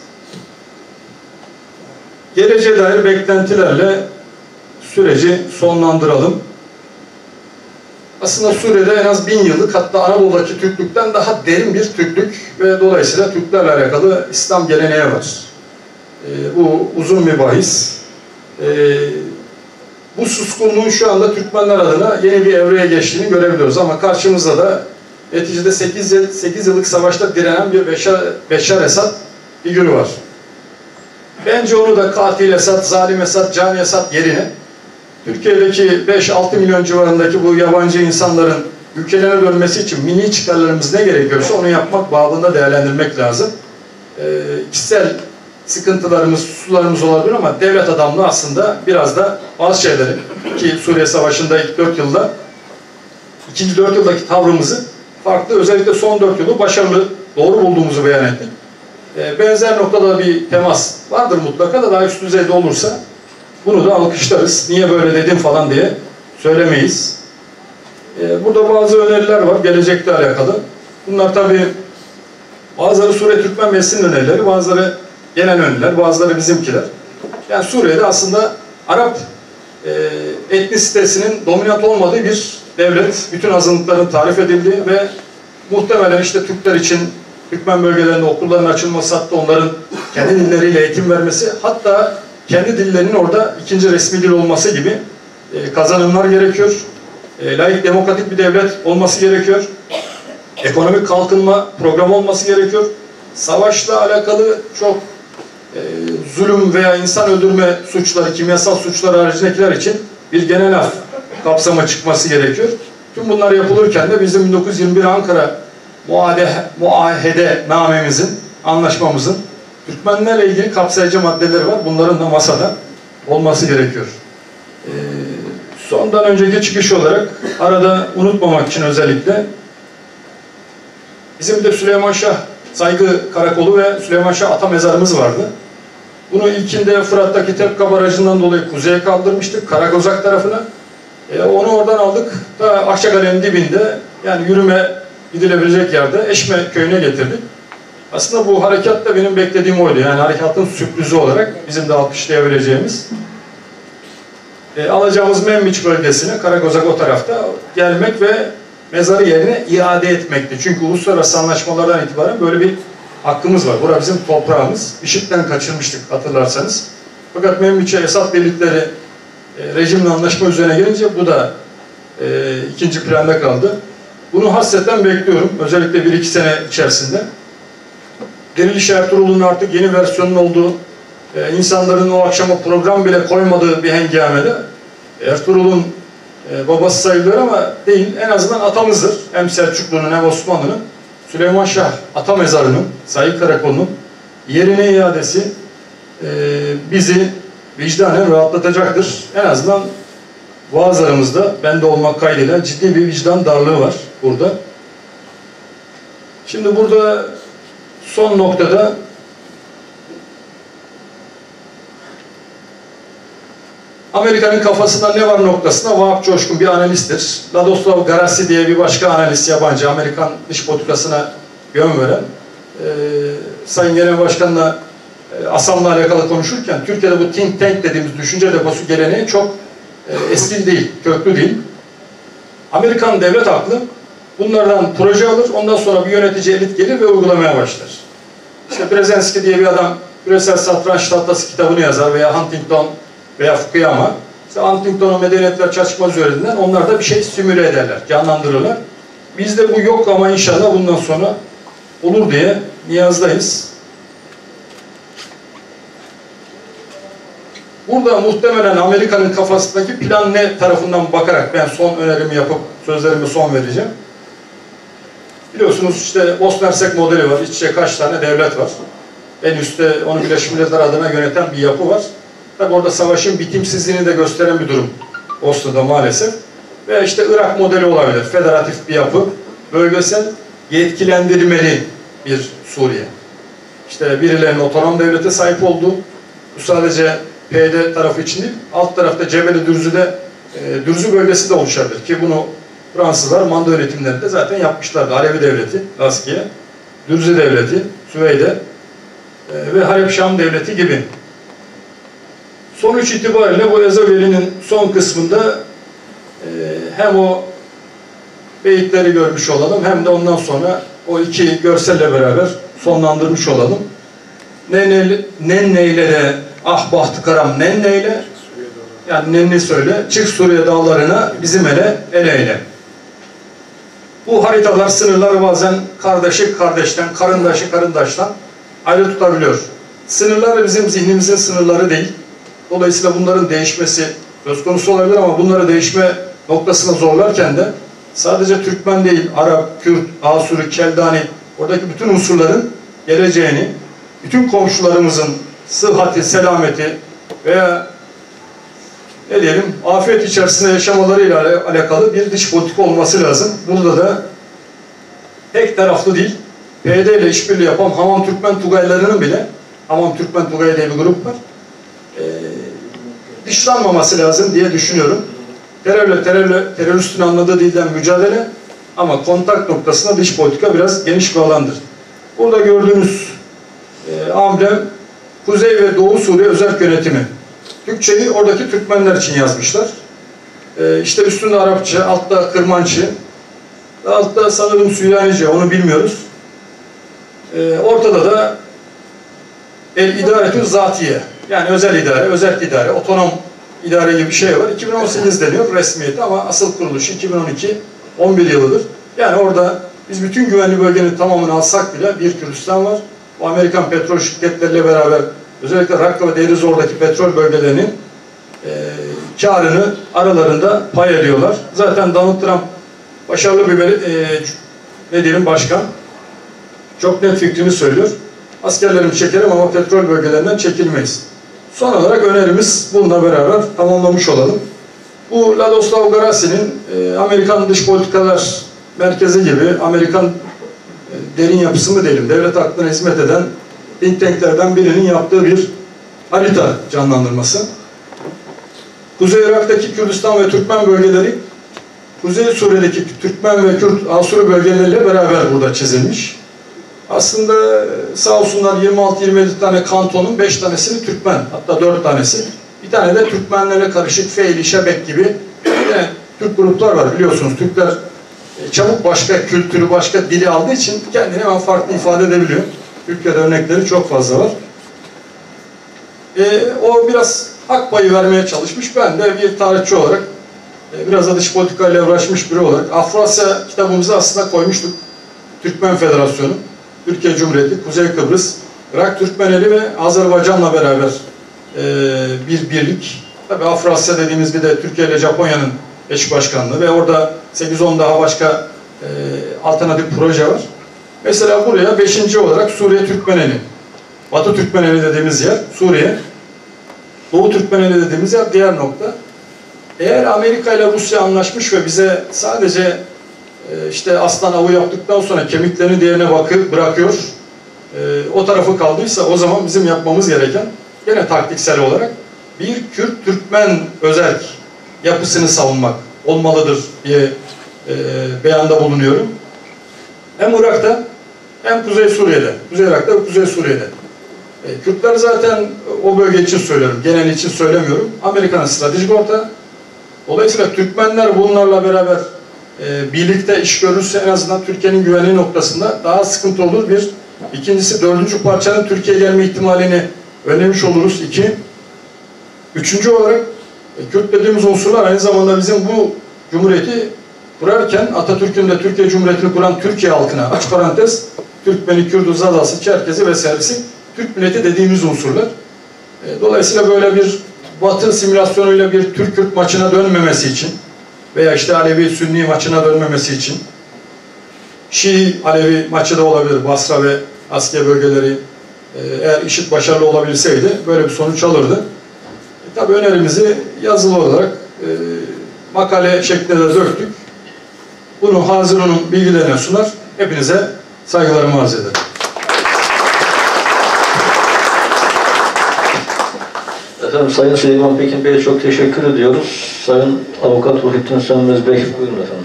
Geleceğe dair beklentilerle süreci sonlandıralım. Aslında Suriye'de en az bin yıllık, hatta Anadolu'daki Türklükten daha derin bir Türklük ve dolayısıyla Türklerle alakalı İslam geleneği var. Ee, bu uzun bir bahis. Ee, bu suskunluğun şu anda Türkmenler adına yeni bir evreye geçtiğini görebiliyoruz ama karşımızda da neticede sekiz yıllık savaşta direnen bir Beşar, Beşar Esad figürü var. Bence onu da katil Esad, zalim Esad, cani Esad yerine Türkiye'deki beş altı milyon civarındaki bu yabancı insanların ülkelerine dönmesi için milli çıkarlarımız ne gerekiyorsa onu yapmak babında değerlendirmek lazım. Ee, kişisel sıkıntılarımız, sularımız olabilir ama devlet adamlığı aslında biraz da bazı şeyleri ki Suriye Savaşı'nda ilk dört yılda ikinci dört yıldaki tavrımızı farklı, özellikle son dört yılı başarılı, doğru bulduğumuzu beyan ettik. Benzer noktada bir temas vardır mutlaka da daha üst düzeyde olursa bunu da alkışlarız. Niye böyle dedim falan diye söylemeyiz. Burada bazı öneriler var gelecekle alakalı. Bunlar tabii bazıları Suriye Türkmen Meclisi'nin önerileri, bazıları genel öneriler, bazıları bizimkiler. Yani Suriye'de aslında Arap e, etnisitesinin dominant olmadığı bir devlet. Bütün azınlıkların tarif edildiği ve muhtemelen işte Türkler için Türkmen bölgelerinde okulların açılması, hatta onların kendi dilleriyle eğitim vermesi, hatta kendi dillerinin orada ikinci resmi dil olması gibi e, kazanımlar gerekiyor. E, layık demokratik bir devlet olması gerekiyor. Ekonomik kalkınma programı olması gerekiyor. Savaşla alakalı çok e, zulüm veya insan öldürme suçları, kimyasal suçlar haricindekiler için bir genel af kapsamı çıkması gerekiyor. Tüm bunlar yapılırken de bizim bin dokuz yüz yirmi bir Ankara Muahede namemizin, anlaşmamızın Türkmenlerle ilgili kapsayıcı maddeleri var. Bunların da masada olması gerekiyor. Ee, sondan önceki çıkış olarak arada unutmamak için özellikle bizim de Süleyman Şah Saygı Karakolu ve Süleyman Şah Ata Mezarımız vardı. Bunu ilkinde Fırat'taki Tepka Barajı'ndan dolayı kuzeye kaldırmıştık, Karagozak tarafına. E, onu oradan aldık da Akçakale'nin dibinde, yani yürüme gidilebilecek yerde Eşme köyüne getirdik. Aslında bu harekat da benim beklediğim oydu. Yani harekatın sürprizi olarak bizim de alkışlayabileceğimiz. E, alacağımız Membiç bölgesine, Karagozak o tarafta gelmek ve mezarı yerine iade etmekti. Çünkü uluslararası anlaşmalardan itibaren böyle bir hakkımız var. Burası bizim toprağımız. IŞİD'den kaçırmıştık hatırlarsanız. Fakat Membiç'e Esad birlikleri e, rejimle anlaşma üzerine gelince bu da e, ikinci planda kaldı. Bunu hasreten bekliyorum. Özellikle bir iki sene içerisinde. Diriliş Ertuğrul'un artık yeni versiyonun olduğu, e, insanların o akşama program bile koymadığı bir hengamede Ertuğrul'un e, babası sayılıyor ama değil, en azından atamızdır. Hem Selçuklu'nun hem Osmanlı'nın Süleyman Şah Ata Mezarı'nın, Saygı Karakolu'nun yerine iadesi e, bizi vicdanen rahatlatacaktır. En azından vaazlarımızda, ben de olmak kaydıyla ciddi bir vicdan darlığı var burada. Şimdi burada son noktada Amerika'nın kafasında ne var noktasında Vahap Coşkun bir analisttir. Ladoslav Garasi diye bir başka analist, yabancı, Amerikan dış politikasına yön veren. Ee, Sayın Genel Başkan'la e, ASAM'la alakalı konuşurken Türkiye'de bu think tank dediğimiz düşünce deposu geleneği çok e, eski değil, köklü değil. Amerikan devlet aklı bunlardan proje alır, ondan sonra bir yönetici elit gelir ve uygulamaya başlar. İşte Brzezinski diye bir adam küresel satranç tahtası kitabını yazar veya Huntington veya Fukuyama. İşte Huntington'un medeniyetler çatışmaz üzerinden onlar da bir şey simüle ederler, canlandırırlar. Bizde bu yok ama inşallah bundan sonra olur diye niyazdayız. Burada muhtemelen Amerika'nın kafasındaki plan ne tarafından bakarak ben son önerimi yapıp sözlerime son vereceğim. Biliyorsunuz işte Bosna Hersek modeli var. İç içe kaç tane devlet var. En üstte onu Birleşmiş Milletler adına yöneten bir yapı var. Tabi orada savaşın bitimsizliğini de gösteren bir durum Bosna'da maalesef. Ve işte Irak modeli olabilir. Federatif bir yapı. Bölgesel yetkilendirmeli bir Suriye. İşte birilerinin otonom devlete sahip olduğu, bu sadece P Y D tarafı için değil, alt tarafta Cebeli Dürzü'de e, Dürzü bölgesi de oluşabilir ki bunu Fransızlar manda yönetimlerinde zaten yapmışlardı. Alevi devleti, Laskiye, Dürzü devleti, Süveyde e, ve Halep Şam devleti gibi. Sonuç itibariyle bu Ezeveli'nin son kısmında e, hem o beyitleri görmüş olalım hem de ondan sonra o iki görselle beraber sonlandırmış olalım. Nenneyle, nenneyle de ah bahtı karam nenneyle, yani nenni söyle, çık Suriye dağlarına bizim ele ele ele. Bu haritalar, sınırlar bazen kardeşi kardeşten, karındaşı karındaştan ayrı tutabiliyor. Sınırlar bizim zihnimizin sınırları değil. Dolayısıyla bunların değişmesi söz konusu olabilir ama bunları değişme noktasına zorlarken de sadece Türkmen değil, Arap, Kürt, Asuri, Keldani, oradaki bütün unsurların geleceğini, bütün komşularımızın sıhhati, selameti veya ne diyelim, afiyet içerisinde yaşamalarıyla alakalı bir dış politika olması lazım. Burada da tek taraflı değil, P Y D ile işbirliği yapan Hamam Türkmen Tugaylarının bile, Hamam Türkmen Tugay diye bir grup var, e, dışlanmaması lazım diye düşünüyorum. Terörle, terörle, teröristin anladığı dilden mücadele ama kontak noktasında dış politika biraz geniş bir alandır. Burada gördüğünüz e, amblem Kuzey ve Doğu Suriye Özerk Yönetimi. Türkçeyi oradaki Türkmenler için yazmışlar. E, işte üstünde Arapça, altta Kırmançı, altta sanırım Süryanice, onu bilmiyoruz. E, ortada da el idaretü zatiye, yani özel idare, özel idare, otonom idare gibi bir şey var. iki bin on sekiz deniyor resmiyeti ama asıl kuruluş iki bin on iki on bir yılıdır. Yani orada biz bütün güvenli bölgenin tamamını alsak bile bir Kürdistan var. O Amerikan petrol şirketleriyle beraber özellikle Rakka ve Deir ez-Zor'daki petrol bölgelerinin e, karını aralarında pay ediyorlar. Zaten Donald Trump başarılı bir e, ne diyelim başkan. Çok net fikrini söylüyor. Askerlerimi çekerim ama petrol bölgelerinden çekilmeyiz. Son olarak önerimiz bununla beraber tamamlamış olalım. Bu Ladislav Garasi'nin e, Amerikan dış politikalar merkezi gibi Amerikan e, derin yapısı mı diyelim, devlet aklına hizmet eden think tanklerden birinin yaptığı bir harita canlandırması. Kuzey Irak'taki Kürdistan ve Türkmen bölgeleri, Kuzey Suriye'deki Türkmen ve Kürt Asuri bölgeleriyle beraber burada çizilmiş. Aslında sağ olsunlar yirmi altı yirmi yedi tane kantonun beş tanesini Türkmen, hatta dört tanesi. Bir tane de Türkmenlerle karışık Feyli, Şebek gibi yani Türk gruplar var biliyorsunuz. Türkler çabuk başka kültürü, başka dili aldığı için kendini hemen farklı ifade edebiliyor. Türkiye'de örnekleri çok fazla var. E, o biraz hak payı vermeye çalışmış. Ben de bir tarihçi olarak, e, biraz da dış politikayla uğraşmış biri olarak Afrasya kitabımızı aslında koymuştuk. Türkmen Federasyonu, Türkiye Cumhuriyeti, Kuzey Kıbrıs, Irak Türkmeneli ve Azerbaycan'la beraber e, bir birlik. Tabii Afrasya dediğimiz bir de Türkiye ile Japonya'nın eş başkanlığı ve orada sekiz on daha başka e, alternatif proje var. Mesela buraya beşinci olarak Suriye Türkmeneli, Batı Türkmeneli dediğimiz yer Suriye, Doğu Türkmeneli dediğimiz yer diğer nokta. Eğer Amerika ile Rusya anlaşmış ve bize sadece e, işte aslan avı yaptıktan sonra kemiklerini diğerine bakıp bırakıyor, e, o tarafı kaldıysa o zaman bizim yapmamız gereken gene taktiksel olarak bir Kürt-Türkmen özerk yapısını savunmak olmalıdır diye e, beyanda bulunuyorum. Hem Irak'ta hem Kuzey Suriye'de, Kuzey Irak'ta ve Kuzey Suriye'de. E, Kürtler zaten o bölge için söylüyorum, genel için söylemiyorum. Amerika'nın stratejik ortağı. Dolayısıyla Türkmenler bunlarla beraber e, birlikte iş görürse en azından Türkiye'nin güvenliği noktasında daha sıkıntı olur. Bir. İkincisi dördüncü parçanın Türkiye'ye gelme ihtimalini önlemiş oluruz. İki. Üçüncü olarak e, Kürt dediğimiz unsurlar aynı zamanda bizim bu cumhuriyeti kurarken Atatürk'ün de Türkiye Cumhuriyeti'ni kuran Türkiye halkına aç parantez Türkmeni, Kürdü, Zazası, Çerkezi vesairesi Türk milleti dediğimiz unsurlar. E, dolayısıyla böyle bir Batı simülasyonuyla bir Türk-Kürt maçına dönmemesi için veya işte Alevi-Sünni maçına dönmemesi için Şii-Alevi maçı da olabilir. Basra ve Askiye bölgeleri e, eğer IŞİD başarılı olabilseydi böyle bir sonuç alırdı. E, tabii önerimizi yazılı olarak e, makale şeklinde de döktük. Bunu Haziran'ın bilgilerine sunar. Hepinize saygılarımı arz ederim. Efendim Sayın Süleyman Pekin Bey'e çok teşekkür ediyoruz. Sayın Avukat Ruhittin Sönmez Bey, buyurun efendim.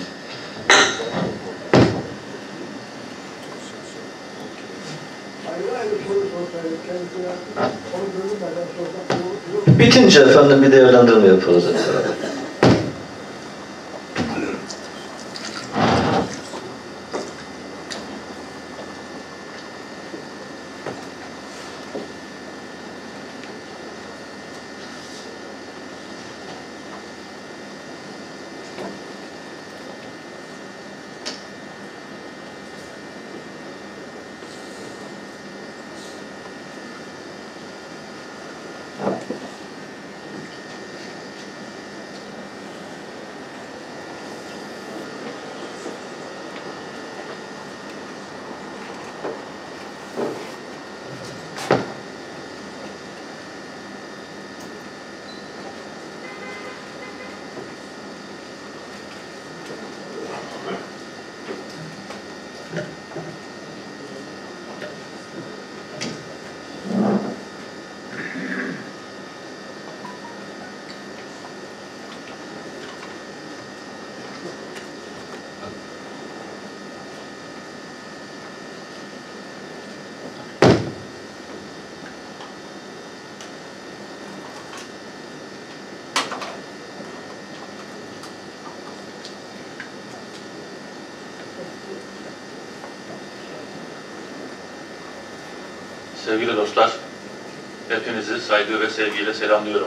Bitince efendim bir değerlendirme yaparız. Sevgili dostlar, hepinizi saygı ve sevgiyle selamlıyorum.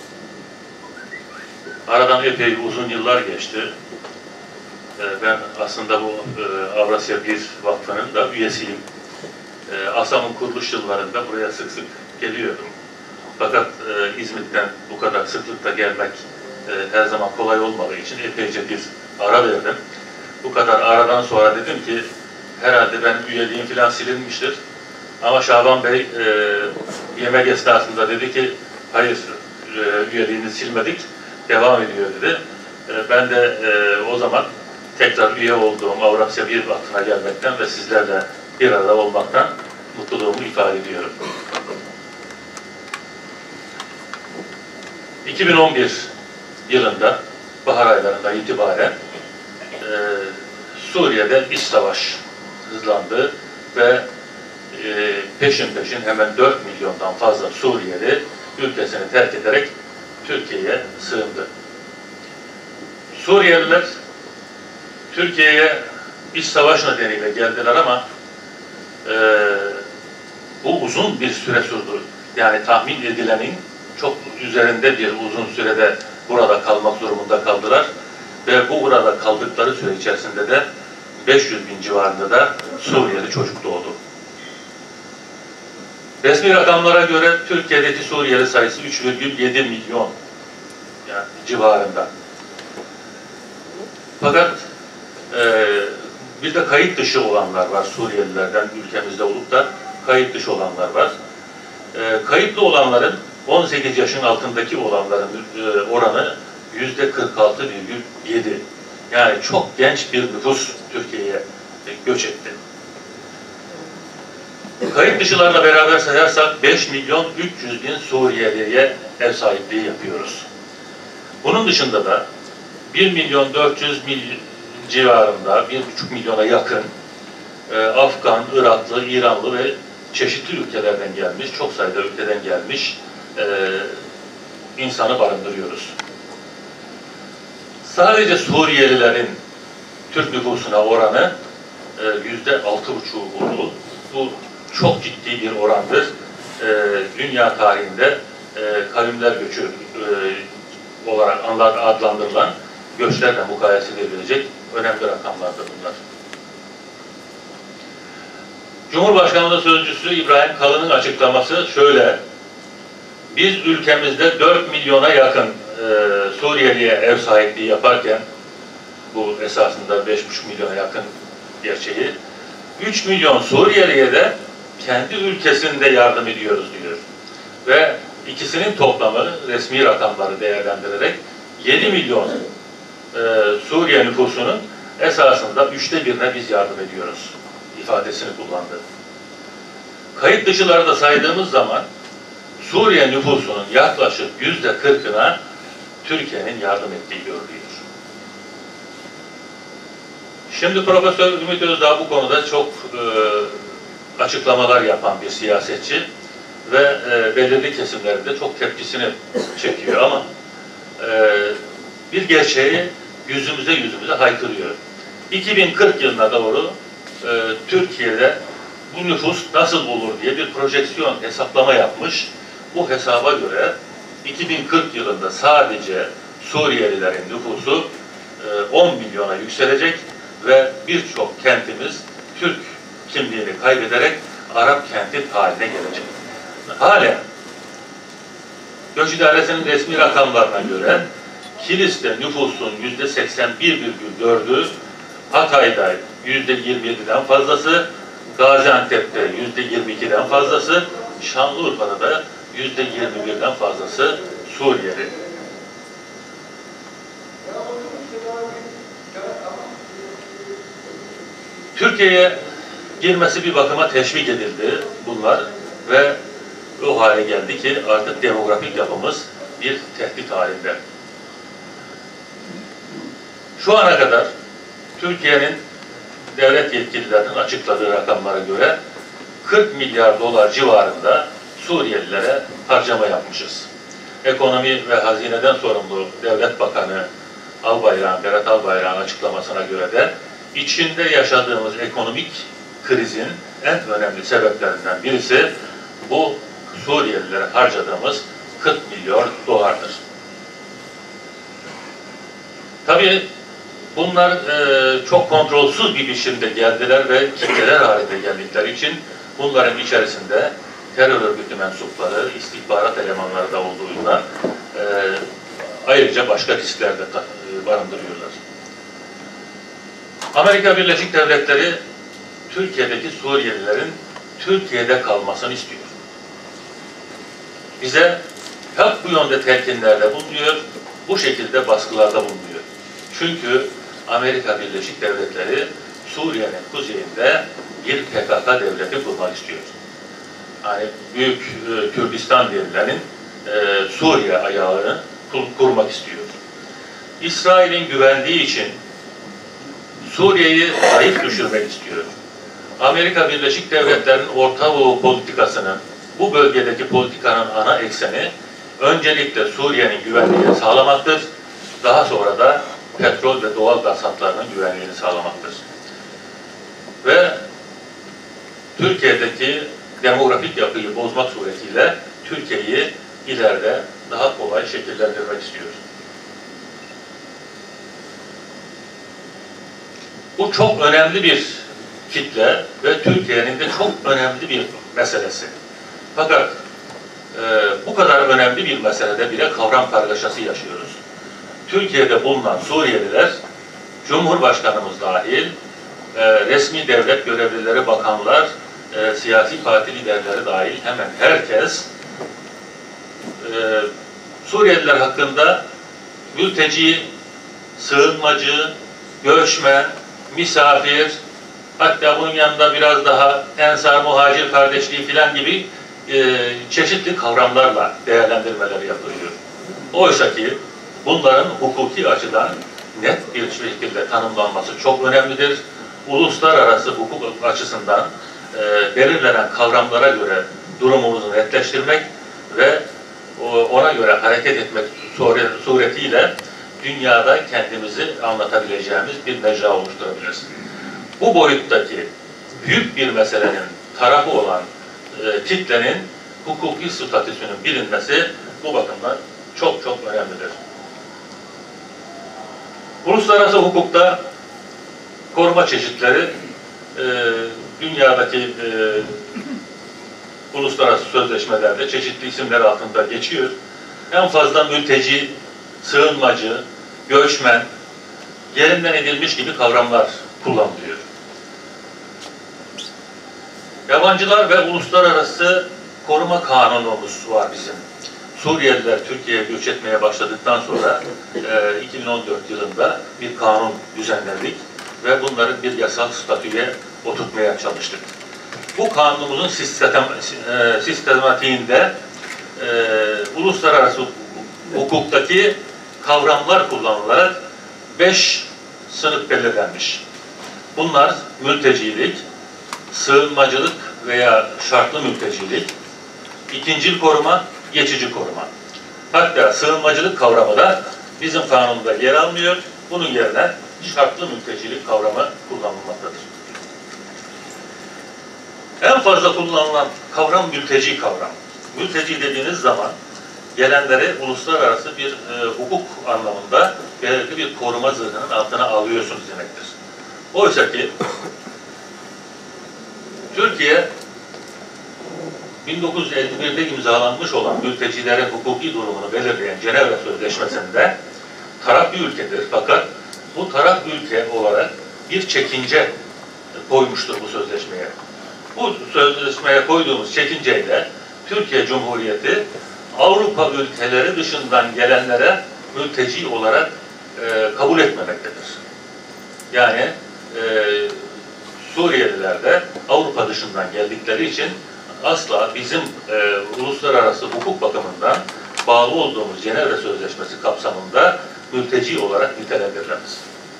Aradan epey uzun yıllar geçti. Ben aslında bu Avrasya bir Vakfı'nın da üyesiyim. ASAM'ın kuruluş yıllarında buraya sık sık geliyordum. Fakat İzmit'ten bu kadar sıklıkla gelmek her zaman kolay olmadığı için epeyce bir ara verdim. Bu kadar aradan sonra dedim ki herhalde ben üyeliğim falan silinmiştir. Ama Şaban Bey e, yemek esnasında dedi ki hayır e, üyeliğini silmedik, devam ediyor dedi. E, ben de e, o zaman tekrar üye olduğum Avrasya bir Vakfı'na gelmekten ve sizlerle bir arada olmaktan mutluluğumu ifade ediyorum. iki bin on bir yılında bahar aylarından itibaren e, Suriye'de iç savaş hızlandı ve e, peşin peşin hemen dört milyondan fazla Suriyeli ülkesini terk ederek Türkiye'ye sığındı. Suriyeliler Türkiye'ye iç savaş nedeniyle geldiler ama e, bu uzun bir süre sürdü. Yani tahmin edilenin çok üzerinde bir uzun sürede burada kalmak durumunda kaldılar ve bu burada kaldıkları süre içerisinde de beş yüz bin civarında da Suriyeli çocuk doğdu. Resmi rakamlara göre Türkiye'deki Suriyeli sayısı üç virgül yedi milyon yani civarında. Fakat e, bir de kayıt dışı olanlar var Suriyelilerden ülkemizde olup da kayıt dışı olanlar var. E, kayıtlı olanların on sekiz yaşın altındaki olanların e, oranı yüzde kırk altı virgül yedi. Yani çok genç bir nüfus Türkiye'ye göç etti. Kayıt dışılarla beraber sayarsak beş milyon üç yüz bin Suriyeli'ye ev sahipliği yapıyoruz. Bunun dışında da bir milyon dört yüz bin civarında, bir buçuk milyona yakın e, Afgan, Iraklı, İranlı ve çeşitli ülkelerden gelmiş, çok sayıda ülkeden gelmiş e, insanı barındırıyoruz. Sadece Suriyelilerin Türk nüfusuna oranı yüzde altı buçuğu buldu. Bu çok ciddi bir orandır. E, dünya tarihinde e, kavimler göçü e, olarak adlandırılan göçlerle mukayese edilebilecek önemli rakamlardır bunlar. Cumhurbaşkanlığı Sözcüsü İbrahim Kalın'ın açıklaması şöyle: biz ülkemizde dört milyona yakın e, Suriyeli'ye ev sahipliği yaparken, bu esasında beş buçuk milyona yakın gerçeği, üç milyon Suriyeli'ye de kendi ülkesinde yardım ediyoruz diyor. Ve ikisinin toplamı resmi rakamları değerlendirerek yedi milyon e, Suriye nüfusunun esasında üçte birine biz yardım ediyoruz ifadesini kullandı. Kayıt dışıları da saydığımız zaman Suriye nüfusunun yaklaşık yüzde kırkına Türkiye'nin yardım ettiği görülüyor. Şimdi Profesör Ümit Özdağ bu konuda çok e, açıklamalar yapan bir siyasetçi ve e, belirli kesimlerinde çok tepkisini çekiyor ama e, bir gerçeği yüzümüze yüzümüze haykırıyor. iki bin kırk yılına doğru e, Türkiye'de bu nüfus nasıl olur diye bir projeksiyon hesaplama yapmış. Bu hesaba göre iki bin kırk yılında sadece Suriyelilerin nüfusu on milyona yükselecek ve birçok kentimiz Türk kimliğini kaybederek Arap kenti haline gelecek. Halen Göç İdaresi'nin resmi rakamlarına göre Kilis'te nüfusun yüzde seksen bir virgül dördü, Hatay'da yüzde yirmi yediden fazlası, Gaziantep'te yüzde yirmi ikiden fazlası, Şanlıurfa'da da yüzde yirmi birden fazlası Suriyeli. Türkiye'ye girmesi bir bakıma teşvik edildi bunlar ve o hale geldi ki artık demografik yapımız bir tehdit halinde. Şu ana kadar Türkiye'nin devlet yetkililerinin açıkladığı rakamlara göre kırk milyar dolar civarında Suriyelilere harcama yapmışız. Ekonomi ve Hazine'den sorumlu Devlet Bakanı Albayrak'ın, Berat Albayrak'ın açıklamasına göre de içinde yaşadığımız ekonomik krizin en önemli sebeplerinden birisi bu Suriyelilere harcadığımız kırk milyon dolardır. Tabii bunlar e, çok kontrolsüz bir biçimde geldiler ve kitleler halinde geldikleri için bunların içerisinde terör örgütü mensupları, istihbarat elemanları da olduğundan e, ayrıca başka riskler de e, barındırıyorlar. Amerika Birleşik Devletleri Türkiye'deki Suriyelilerin Türkiye'de kalmasını istiyor. Bize hep bu yönde telkinlerde bulunuyor, bu şekilde baskılarda bulunuyor. Çünkü Amerika Birleşik Devletleri Suriye'nin kuzeyinde bir P K K devleti kurmak istiyor. Yani Büyük e, Kürdistan devletinin e, Suriye ayağını kur, kurmak istiyor. İsrail'in güvendiği için Suriye'yi zayıf düşürmek istiyor. Amerika Birleşik Devletleri'nin Orta Doğu politikasının, bu bölgedeki politikanın ana ekseni öncelikle Suriye'nin güvenliğini sağlamaktır. Daha sonra da petrol ve doğal gaz hatlarının güvenliğini sağlamaktır. Ve Türkiye'deki demografik yapıyı bozmak suretiyle Türkiye'yi ileride daha kolay şekillendirmek istiyor. Bu çok önemli bir kitle ve Türkiye'nin de çok önemli bir meselesi. Fakat e, bu kadar önemli bir meselede bile kavram kargaşası yaşıyoruz. Türkiye'de bulunan Suriyeliler, Cumhurbaşkanımız dahil, e, resmi devlet görevlileri, bakanlar, e, siyasi parti liderleri dahil hemen herkes e, Suriyeliler hakkında mülteci, sığınmacı, göçmen, misafir, hatta bunun yanında biraz daha ensar, muhacir kardeşliği filan gibi e, çeşitli kavramlarla değerlendirmeleri yapılıyor. Oysa ki bunların hukuki açıdan net bir şekilde tanımlanması çok önemlidir. Uluslararası hukuk açısından e, belirlenen kavramlara göre durumumuzu netleştirmek ve o, ona göre hareket etmek suretiyle dünyada kendimizi anlatabileceğimiz bir mecra oluşturabiliriz. Bu boyuttaki büyük bir meselenin tarafı olan e, kitlenin hukuki statüsünün bilinmesi bu bakımdan çok çok önemlidir. Uluslararası hukukta koruma çeşitleri e, dünyadaki e, uluslararası sözleşmelerde çeşitli isimler altında geçiyor. En fazla mülteci, sığınmacı, göçmen, yerinden edilmiş gibi kavramlar kullanılıyor. Yabancılar ve uluslararası koruma kanunumuz var bizim. Suriyeliler Türkiye'ye göç etmeye başladıktan sonra e, iki bin on dört yılında bir kanun düzenledik ve bunların bir yasal statüye oturtmaya çalıştık. Bu kanunumuzun sistem, e, sistematiğinde e, uluslararası hukuktaki kavramlar kullanılarak beş sınıf belirlenmiş. Bunlar mültecilik, sığınmacılık veya şartlı mültecilik, ikincil koruma, geçici koruma. Hatta sığınmacılık kavramı da bizim kanunda yer almıyor. Bunun yerine şartlı mültecilik kavramı kullanılmaktadır. En fazla kullanılan kavram mülteci kavram. Mülteci dediğiniz zaman gelenleri uluslararası bir e, hukuk anlamında belirli bir koruma zırhının altına alıyorsunuz demektir. Oysa ki Türkiye bin dokuz yüz elli bir'de imzalanmış olan mültecilerin hukuki durumunu belirleyen Cenevre Sözleşmesi'nde taraf bir ülkedir. Fakat bu taraf ülke olarak bir çekince koymuştur bu sözleşmeye. Bu sözleşmeye koyduğumuz çekinceyle Türkiye Cumhuriyeti Avrupa ülkeleri dışından gelenlere mülteci olarak e, kabul etmemektedir. Yani e, Suriyeliler de Avrupa dışından geldikleri için asla bizim e, uluslararası hukuk bakımından bağlı olduğumuz Cenevre Sözleşmesi kapsamında mülteci olarak nitelendirilemez.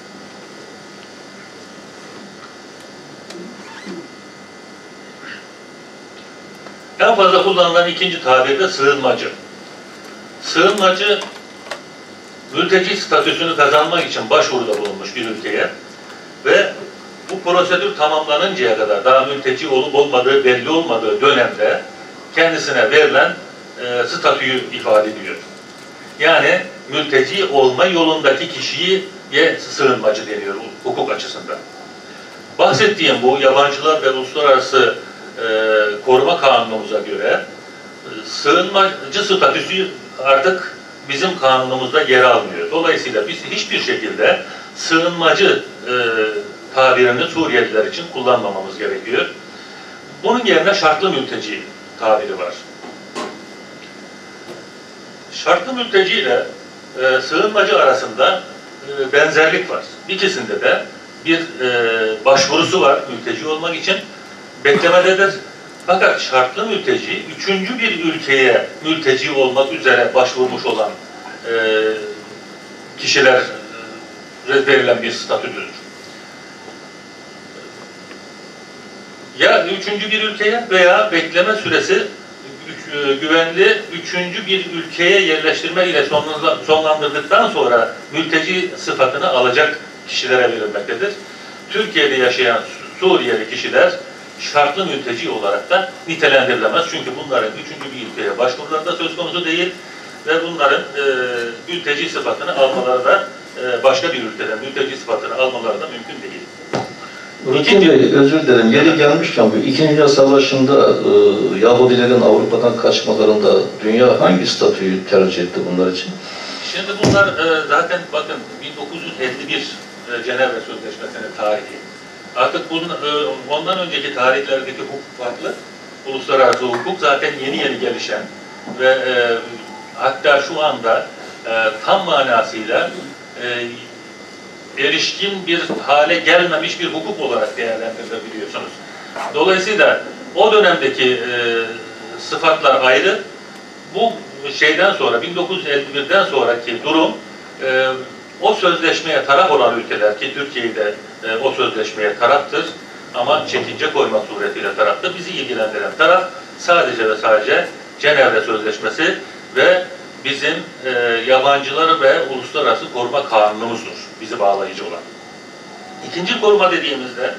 En fazla kullanılan ikinci tabir de sığınmacı. Sığınmacı, mülteci statüsünü kazanmak için başvuruda bulunmuş bir ülkeye ve bu prosedür tamamlanıncaya kadar daha mülteci olup olmadığı belli olmadığı dönemde kendisine verilen e, statüyü ifade ediyor. Yani mülteci olma yolundaki kişiye sığınmacı deniyor hukuk açısından. Bahsettiğim bu yabancılar ve uluslararası e, koruma kanunumuza göre e, sığınmacı statüsü artık bizim kanunumuzda yer almıyor. Dolayısıyla biz hiçbir şekilde sığınmacı e, tabirini Suriyeliler için kullanmamamız gerekiyor. Bunun yerine şartlı mülteci tabiri var. Şartlı mülteci ile e, sığınmacı arasında e, benzerlik var. İkisinde de bir e, başvurusu var mülteci olmak için, beklemededir. Fakat şartlı mülteci, üçüncü bir ülkeye mülteci olmak üzere başvurmuş olan e, kişiler e, verilen bir statüdür. Ya üçüncü bir ülkeye veya bekleme süresi güvenli üçüncü bir ülkeye yerleştirme ile sonlandırdıktan sonra mülteci sıfatını alacak kişilere verilmektedir. Türkiye'de yaşayan Suriyeli kişiler şartlı mülteci olarak da nitelendirilemez. Çünkü bunların üçüncü bir ülkeye başvuruları da söz konusu değil ve bunların e, mülteci sıfatını almaları da e, başka bir ülkeden mülteci sıfatını almaları da mümkün değil. Rutin Bey, özür dilerim. Yeri gelmişken bu İkinci Dünya Savaşı'nda e, Yahudilerin Avrupa'dan kaçmalarında dünya hangi statüyü tercih etti bunlar için? Şimdi bunlar e, zaten bakın bin dokuz yüz elli bir e, Cenevre Sözleşmesi'nin tarihi. Artık bunun, e, ondan önceki tarihlerdeki hukuk farklı. Uluslararası hukuk zaten yeni yeni gelişen ve e, hatta şu anda e, tam manasıyla e, erişkin bir hale gelmemiş bir hukuk olarak değerlendirilebiliyorsunuz. Dolayısıyla o dönemdeki e, sıfatlar ayrı. Bu şeyden sonra, bin dokuz yüz elli birden sonraki durum, e, o sözleşmeye taraf olan ülkeler ki Türkiye'de e, o sözleşmeye taraftır ama çekince koymak suretiyle taraftır. Bizi ilgilendiren taraf sadece ve sadece Cenevre Sözleşmesi ve bizim e, yabancıları ve uluslararası koruma kanunumuzdur. Bizi bağlayıcı olan. İkinci koruma dediğimizde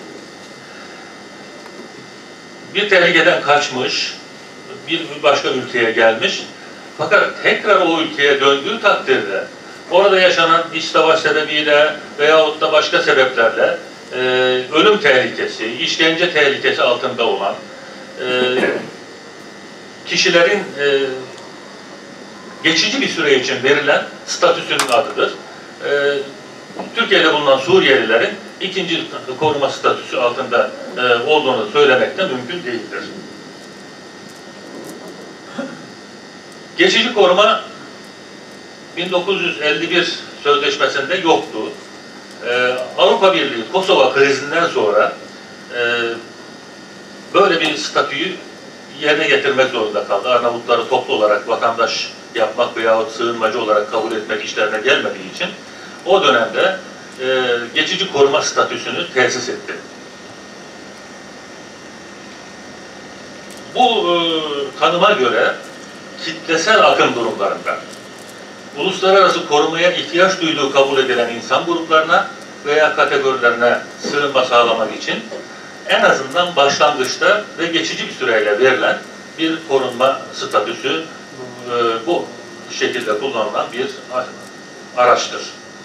bir tehlikeden kaçmış, bir başka ülkeye gelmiş fakat tekrar o ülkeye döndüğü takdirde orada yaşanan iç savaş sebebiyle veyahut da başka sebeplerle e, ölüm tehlikesi, işkence tehlikesi altında olan e, kişilerin e, geçici bir süre için verilen statüsünün adıdır. E, Türkiye'de bulunan Suriyelilerin ikinci koruma statüsü altında e, olduğunu söylemek de mümkün değildir. Geçici koruma bin dokuz yüz elli bir Sözleşmesi'nde yoktu. Ee, Avrupa Birliği Kosova krizinden sonra e, böyle bir statüyü yerine getirmek zorunda kaldı. Arnavutları toplu olarak vatandaş yapmak veyahut sığınmacı olarak kabul etmek işlerine gelmediği için o dönemde e, geçici koruma statüsünü tesis etti. Bu e, tanıma göre kitlesel akım durumlarında uluslararası korumaya ihtiyaç duyduğu kabul edilen insan gruplarına veya kategorilerine sığınma sağlamak için en azından başlangıçta ve geçici bir süreyle verilen bir korunma statüsü e, bu şekilde kullanılan bir araçtır.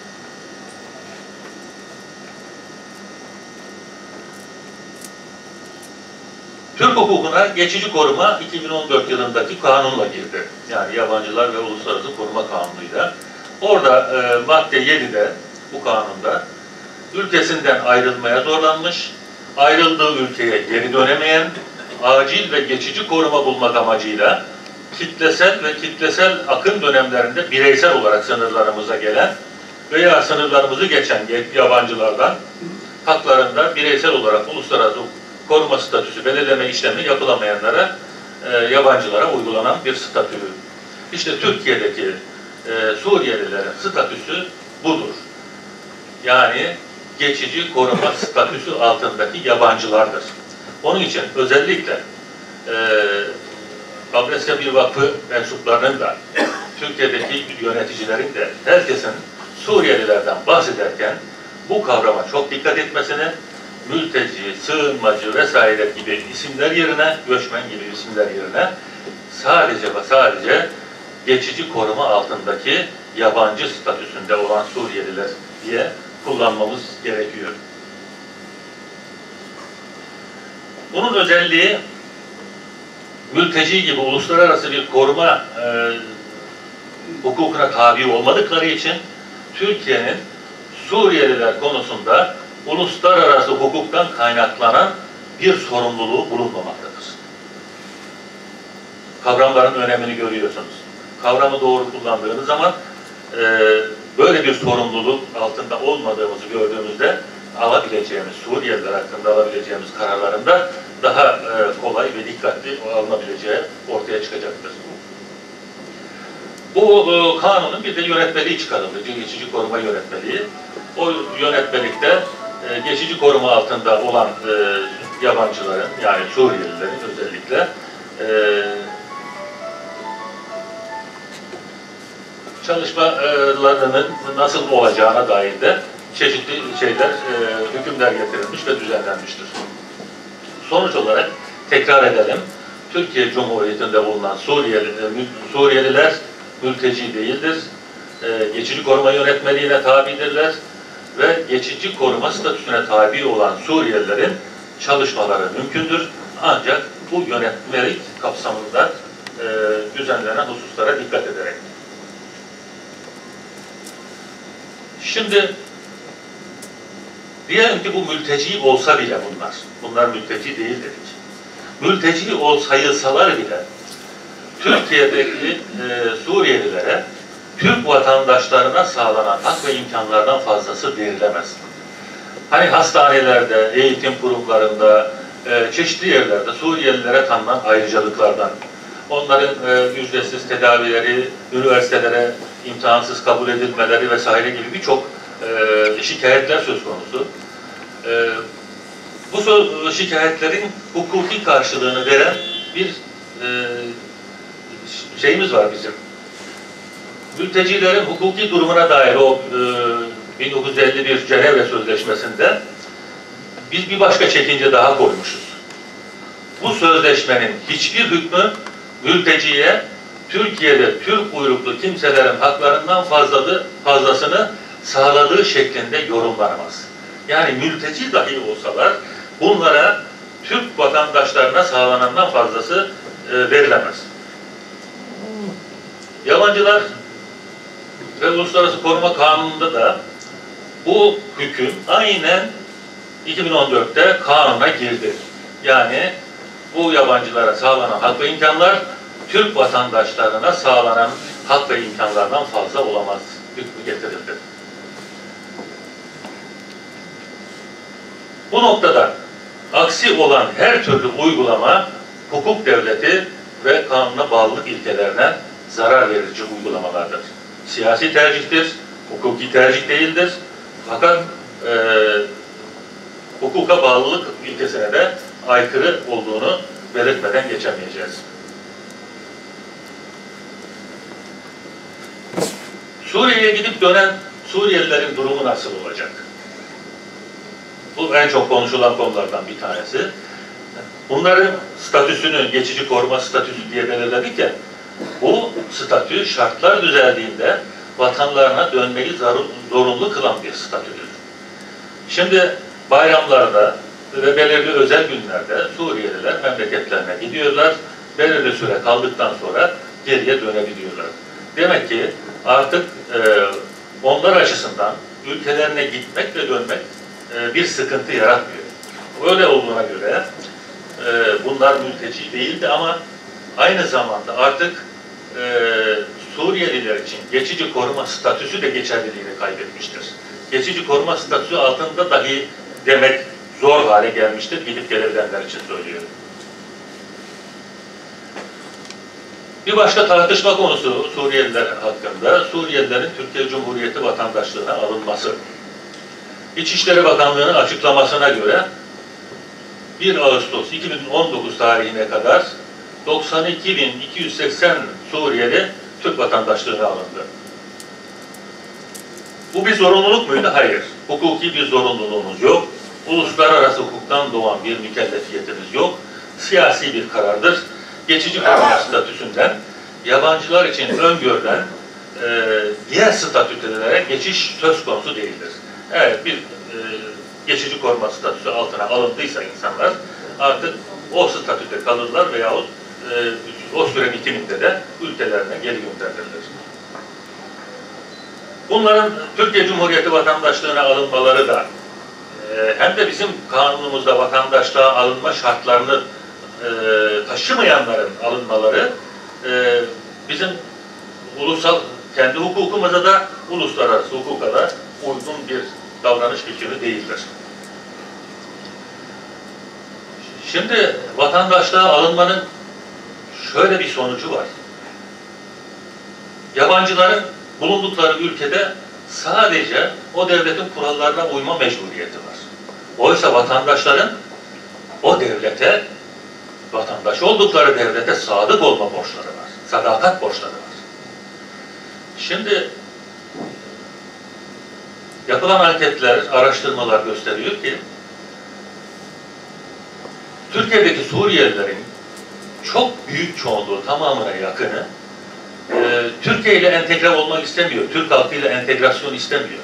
Türk hukukuna geçici koruma iki bin on dört yılındaki kanunla girdi. Yani Yabancılar ve Uluslararası Koruma Kanunu'yla. Orada e, madde yedide bu kanunda ülkesinden ayrılmaya zorlanmış, ayrıldığı ülkeye geri dönemeyen, acil ve geçici koruma bulmak amacıyla kitlesel ve kitlesel akın dönemlerinde bireysel olarak sınırlarımıza gelen veya sınırlarımızı geçen yabancılardan haklarında bireysel olarak uluslararası koruma statüsü belirleme işlemi yapılamayanlara, e, yabancılara uygulanan bir statü. İşte Türkiye'deki e, Suriyelilerin statüsü budur. Yani geçici koruma statüsü altındaki yabancılardır. Onun için özellikle e, Kabreska Bir Vakfı mensuplarının da, Türkiye'deki yöneticilerin de, herkesin Suriyelilerden bahsederken bu kavrama çok dikkat etmesini, mülteci, sığınmacı vesaire gibi isimler yerine, göçmen gibi isimler yerine sadece ve sadece geçici koruma altındaki yabancı statüsünde olan Suriyeliler diye kullanmamız gerekiyor. Bunun özelliği mülteci gibi uluslararası bir koruma e, hukukuna tabi olmadıkları için Türkiye'nin Suriyeliler konusunda uluslararası hukuktan kaynaklanan bir sorumluluğu bulunmamaktadır. Kavramların önemini görüyorsunuz. Kavramı doğru kullandığınız zaman e, böyle bir sorumluluk altında olmadığımızı gördüğümüzde alabileceğimiz, Suriyeliler hakkında alabileceğimiz kararlarında daha e, kolay ve dikkatli alınabileceği ortaya çıkacaktır. Bu e, kanunun bir de yönetmeliği çıkarıldı, geçici koruma yönetmeliği. O yönetmelikte e, geçici koruma altında olan e, yabancıların, yani Suriyelilerin özellikle e, çalışmalarının nasıl olacağına dair de çeşitli şeyler, e, hükümler getirilmiş ve düzenlenmiştir. Sonuç olarak tekrar edelim, Türkiye Cumhuriyeti'nde bulunan Suriyeli, Suriyeliler mülteci değildir, e, geçici koruma yönetmeliğine tabidirler ve geçici koruma statüsüne tabi olan Suriyelilerin çalışmaları mümkündür. Ancak bu yönetmelik kapsamında e, düzenlenen hususlara dikkat ederek. Şimdi diyelim ki bu mülteci olsa bile bunlar, bunlar mülteci değil dedik. Mülteci ol sayılsalar bile Türkiye'deki e, Suriyelilere Türk vatandaşlarına sağlanan hak ve imkanlardan fazlası verilemez. Hani hastanelerde, eğitim kurumlarında, e, çeşitli yerlerde Suriyelilere tanınan ayrıcalıklardan, onların e, ücretsiz tedavileri, üniversitelere imtihansız kabul edilmeleri vesaire gibi birçok e, şikayetler söz konusu. E, bu şikayetlerin hukuki karşılığını veren bir e, şeyimiz var bizim. Mültecilerin hukuki durumuna dair o e, bin dokuz yüz elli bir Cenevre Sözleşmesi'nde biz bir başka çekince daha koymuşuz. Bu sözleşmenin hiçbir hükmü mülteciye Türkiye'de Türk uyruklu kimselerin haklarından fazladı, fazlasını sağladığı şeklinde yorumlanamaz. Yani mülteci dahi olsalar bunlara Türk vatandaşlarına sağlanandan fazlası e, verilemez. Yabancılar ve Uluslararası Koruma Kanunu'nda da bu hüküm aynen iki bin on dörtte kanuna girdi. Yani bu yabancılara sağlanan hak ve imkanlar Türk vatandaşlarına sağlanan hak ve imkanlardan fazla olamaz hükmü getirildi. Bu noktada aksi olan her türlü uygulama hukuk devleti ve kanuna bağlılık ilkelerine zarar verici uygulamalardır. Siyasi tercihtir, hukuki tercih değildir. Fakat e, hukuka bağlılık ilkesine de aykırı olduğunu belirtmeden geçemeyeceğiz. Suriye'ye gidip dönen Suriyelilerin durumu nasıl olacak? Bu en çok konuşulan konulardan bir tanesi. Bunların statüsünü, geçici koruma statüsü diye belirledik ya, bu statü şartlar düzeldiğinde vatanlarına dönmeyi zorunlu kılan bir statüdür. Şimdi bayramlarda ve belirli özel günlerde Suriyeliler memleketlerine gidiyorlar, belirli süre kaldıktan sonra geriye dönebiliyorlar. Demek ki artık e, onlar açısından ülkelerine gitmek ve dönmek e, bir sıkıntı yaratmıyor. Öyle olduğuna göre e, bunlar mülteci değildi ama aynı zamanda artık e, Suriyeliler için geçici koruma statüsü de geçerliliğini kaybetmiştir. Geçici koruma statüsü altında dahi demek zor hale gelmiştir. Gidip gelebilenler için söylüyorum. Bir başka tartışma konusu Suriyeliler hakkında, Suriyelilerin Türkiye Cumhuriyeti vatandaşlığına alınması. İçişleri Bakanlığı'nın açıklamasına göre bir Ağustos iki bin on dokuz tarihine kadar doksan iki bin iki yüz seksen Suriyeli Türk vatandaşlığına alındı. Bu bir zorunluluk muydu? Hayır. Hukuki bir zorunluluğumuz yok. Uluslararası hukuktan doğan bir mükellefiyetimiz yok. Siyasi bir karardır. geçici koruma statüsünden yabancılar için öngörülen e, diğer statülere geçiş söz konusu değildir. Evet, bir e, geçici koruma statüsü altına alındıysa insanlar artık o statüde kalırlar veyahut e, o süre bitiminde de ülkelerine geri gönderilir. Bunların Türkiye Cumhuriyeti vatandaşlığına alınmaları da e, hem de bizim kanunumuzda vatandaşlığa alınma şartlarını e, taşımayanların alınmaları e, bizim ulusal kendi hukukumuza da uluslararası hukuka da uygun bir davranış biçimi değildir. Şimdi vatandaşlığa alınmanın şöyle bir sonucu var. Yabancıların bulundukları ülkede sadece o devletin kurallarına uyma mecburiyeti var. Oysa vatandaşların o devlete, vatandaş oldukları devlete sadık olma borçları var. Sadakat borçları var. Şimdi yapılan anketler, araştırmalar gösteriyor ki Türkiye'deki Suriyelilerin çok büyük çoğunluğu, tamamına yakını e, Türkiye ile entegre olmak istemiyor. Türk halkı ile entegrasyon istemiyor.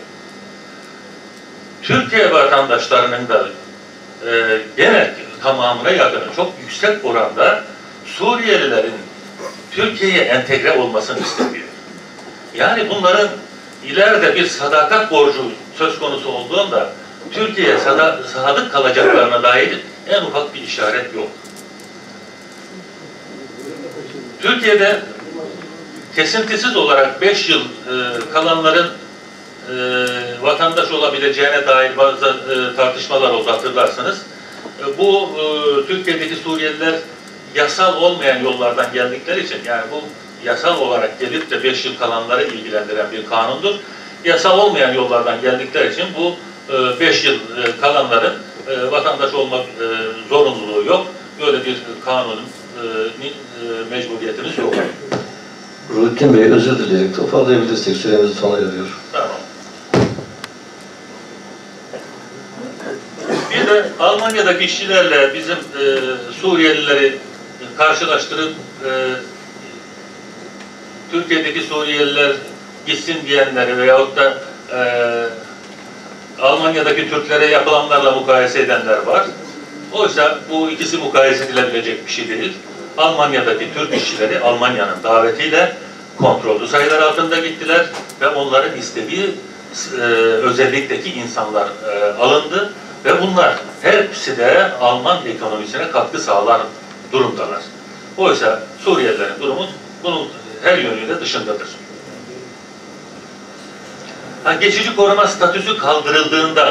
Türkiye vatandaşlarının da e, genel tamamına yakını çok yüksek oranda Suriyelilerin Türkiye'ye entegre olmasını istemiyor. Yani bunların ileride bir sadakat borcu söz konusu olduğunda Türkiye'ye sadık kalacaklarına dair en ufak bir işaret yok. Türkiye'de kesintisiz olarak beş yıl e, kalanların e, vatandaş olabileceğine dair bazı e, tartışmalar oldu, hatırlarsınız. E, bu e, Türkiye'deki Suriyeliler yasal olmayan yollardan geldikleri için, yani bu yasal olarak gelip de beş yıl kalanları ilgilendiren bir kanundur. Yasal olmayan yollardan geldikleri için bu beş yıl kalanların vatandaş olmak zorunluluğu yok. Böyle bir kanunun mecburiyetimiz yok. Ruhittin Bey, özür dileyerek toparlayabilirsek süremizi sona eriyor. Tamam. Bir de Almanya'daki işçilerle bizim e, Suriyelileri karşılaştırıp e, Türkiye'deki Suriyeliler gitsin diyenleri veyahut da e, Almanya'daki Türklere yapılanlarla mukayese edenler var. Oysa bu ikisi mukayese edilebilecek bir şey değil. Almanya'daki Türk işçileri Almanya'nın davetiyle kontrollü sayılar altında gittiler ve onların istediği e, özellikteki insanlar e, alındı ve bunlar hepsi de Alman ekonomisine katkı sağlar durumdalar. Oysa Suriyelilerin durumu bunun her yönüyle dışındadır. Ha, geçici koruma statüsü kaldırıldığında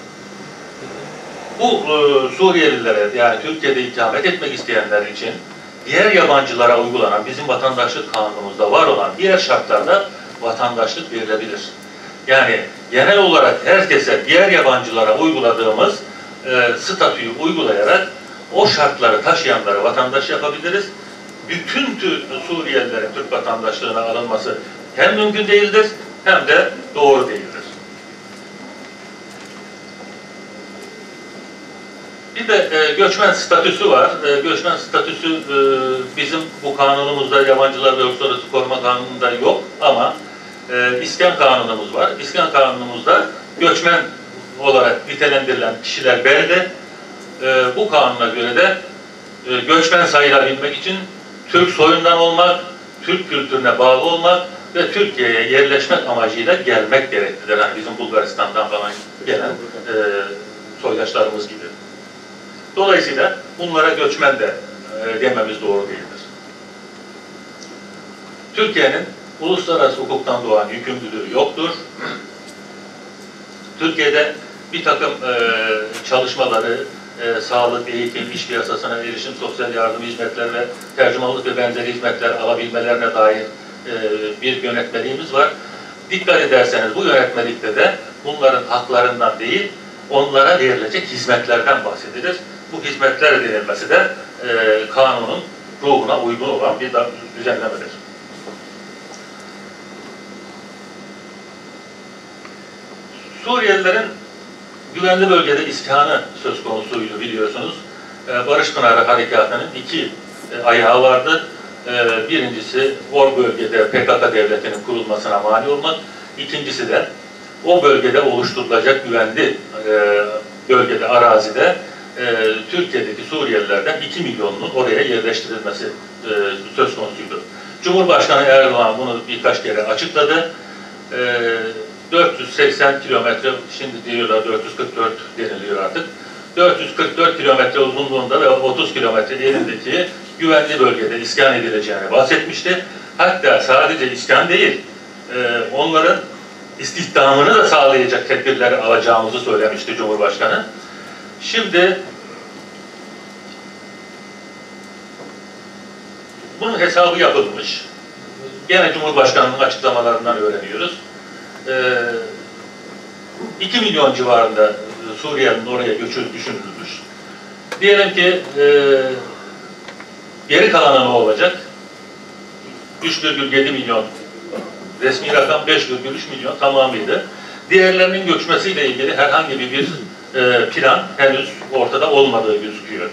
bu e, Suriyelilere, yani Türkiye'de ikamet etmek isteyenler için diğer yabancılara uygulanan, bizim vatandaşlık kanunumuzda var olan diğer şartlarda vatandaşlık verilebilir. Yani genel olarak herkese, diğer yabancılara uyguladığımız e, statüyü uygulayarak o şartları taşıyanları vatandaş yapabiliriz. Bütün Suriyelilerin Türk vatandaşlığına alınması hem mümkün değildir hem de doğru değildir. Bir de e, göçmen statüsü var. E, göçmen statüsü e, bizim bu kanunumuzda, yabancılar ve uluslararası koruma kanununda yok ama e, İskan kanunumuz var. İskan kanunumuzda göçmen olarak nitelendirilen kişiler belli. E, bu kanuna göre de e, göçmen sayılabilmek için Türk soyundan olmak, Türk kültürüne bağlı olmak ve Türkiye'ye yerleşmek amacıyla gelmek gereklidir. Yani bizim Bulgaristan'dan falan gelen e, soydaşlarımız gibi. Dolayısıyla bunlara göçmen de e, dememiz doğru değildir. Türkiye'nin uluslararası hukuktan doğan yükümlülüğü yoktur. Türkiye'de bir takım e, çalışmaları, e, sağlık, eğitim, iş piyasasına erişim, sosyal yardım hizmetleri ve tercümanlık ve benzeri hizmetler alabilmelerine dair e, bir yönetmeliğimiz var. Dikkat ederseniz bu yönetmelikte de bunların haklarından değil, onlara verilecek hizmetlerden bahsedilir. Bu hizmetler denilmesi de e, kanunun ruhuna uygun olan bir düzenlemedir. Suriyelilerin güvenli bölgede iskanı söz konusuydu biliyorsunuz. E, Barış Pınarı Harekatı'nın iki e, ayağı vardı. E, birincisi o bölgede P K K devletinin kurulmasına mani olmak. İkincisi de o bölgede oluşturulacak güvenli e, bölgede, arazide e, Türkiye'deki Suriyelilerden iki milyonunun oraya yerleştirilmesi e, söz konusuydu. Cumhurbaşkanı Erdoğan bunu birkaç kere açıkladı. E, dört yüz seksen kilometre, şimdi diyorlar dört yüz kırk dört deniliyor artık. dört yüz kırk dört kilometre uzunluğunda ve otuz kilometre elindeki güvenli bölgede iskan edileceğini bahsetmişti. Hatta sadece iskan değil, e, onların istihdamını da sağlayacak tedbirleri alacağımızı söylemişti Cumhurbaşkanı. Şimdi bunun hesabı yapılmış. Gene Cumhurbaşkanı'nın açıklamalarından öğreniyoruz. Ee, iki milyon civarında Suriye'nin oraya göçü düşünülmüş. Diyelim ki e, geri kalanı ne olacak? üç virgül yedi milyon. Resmi rakam beş virgül üç milyon tamamıydı. Diğerlerinin göçmesiyle ilgili herhangi bir, bir e, plan henüz ortada olmadığı gözüküyor.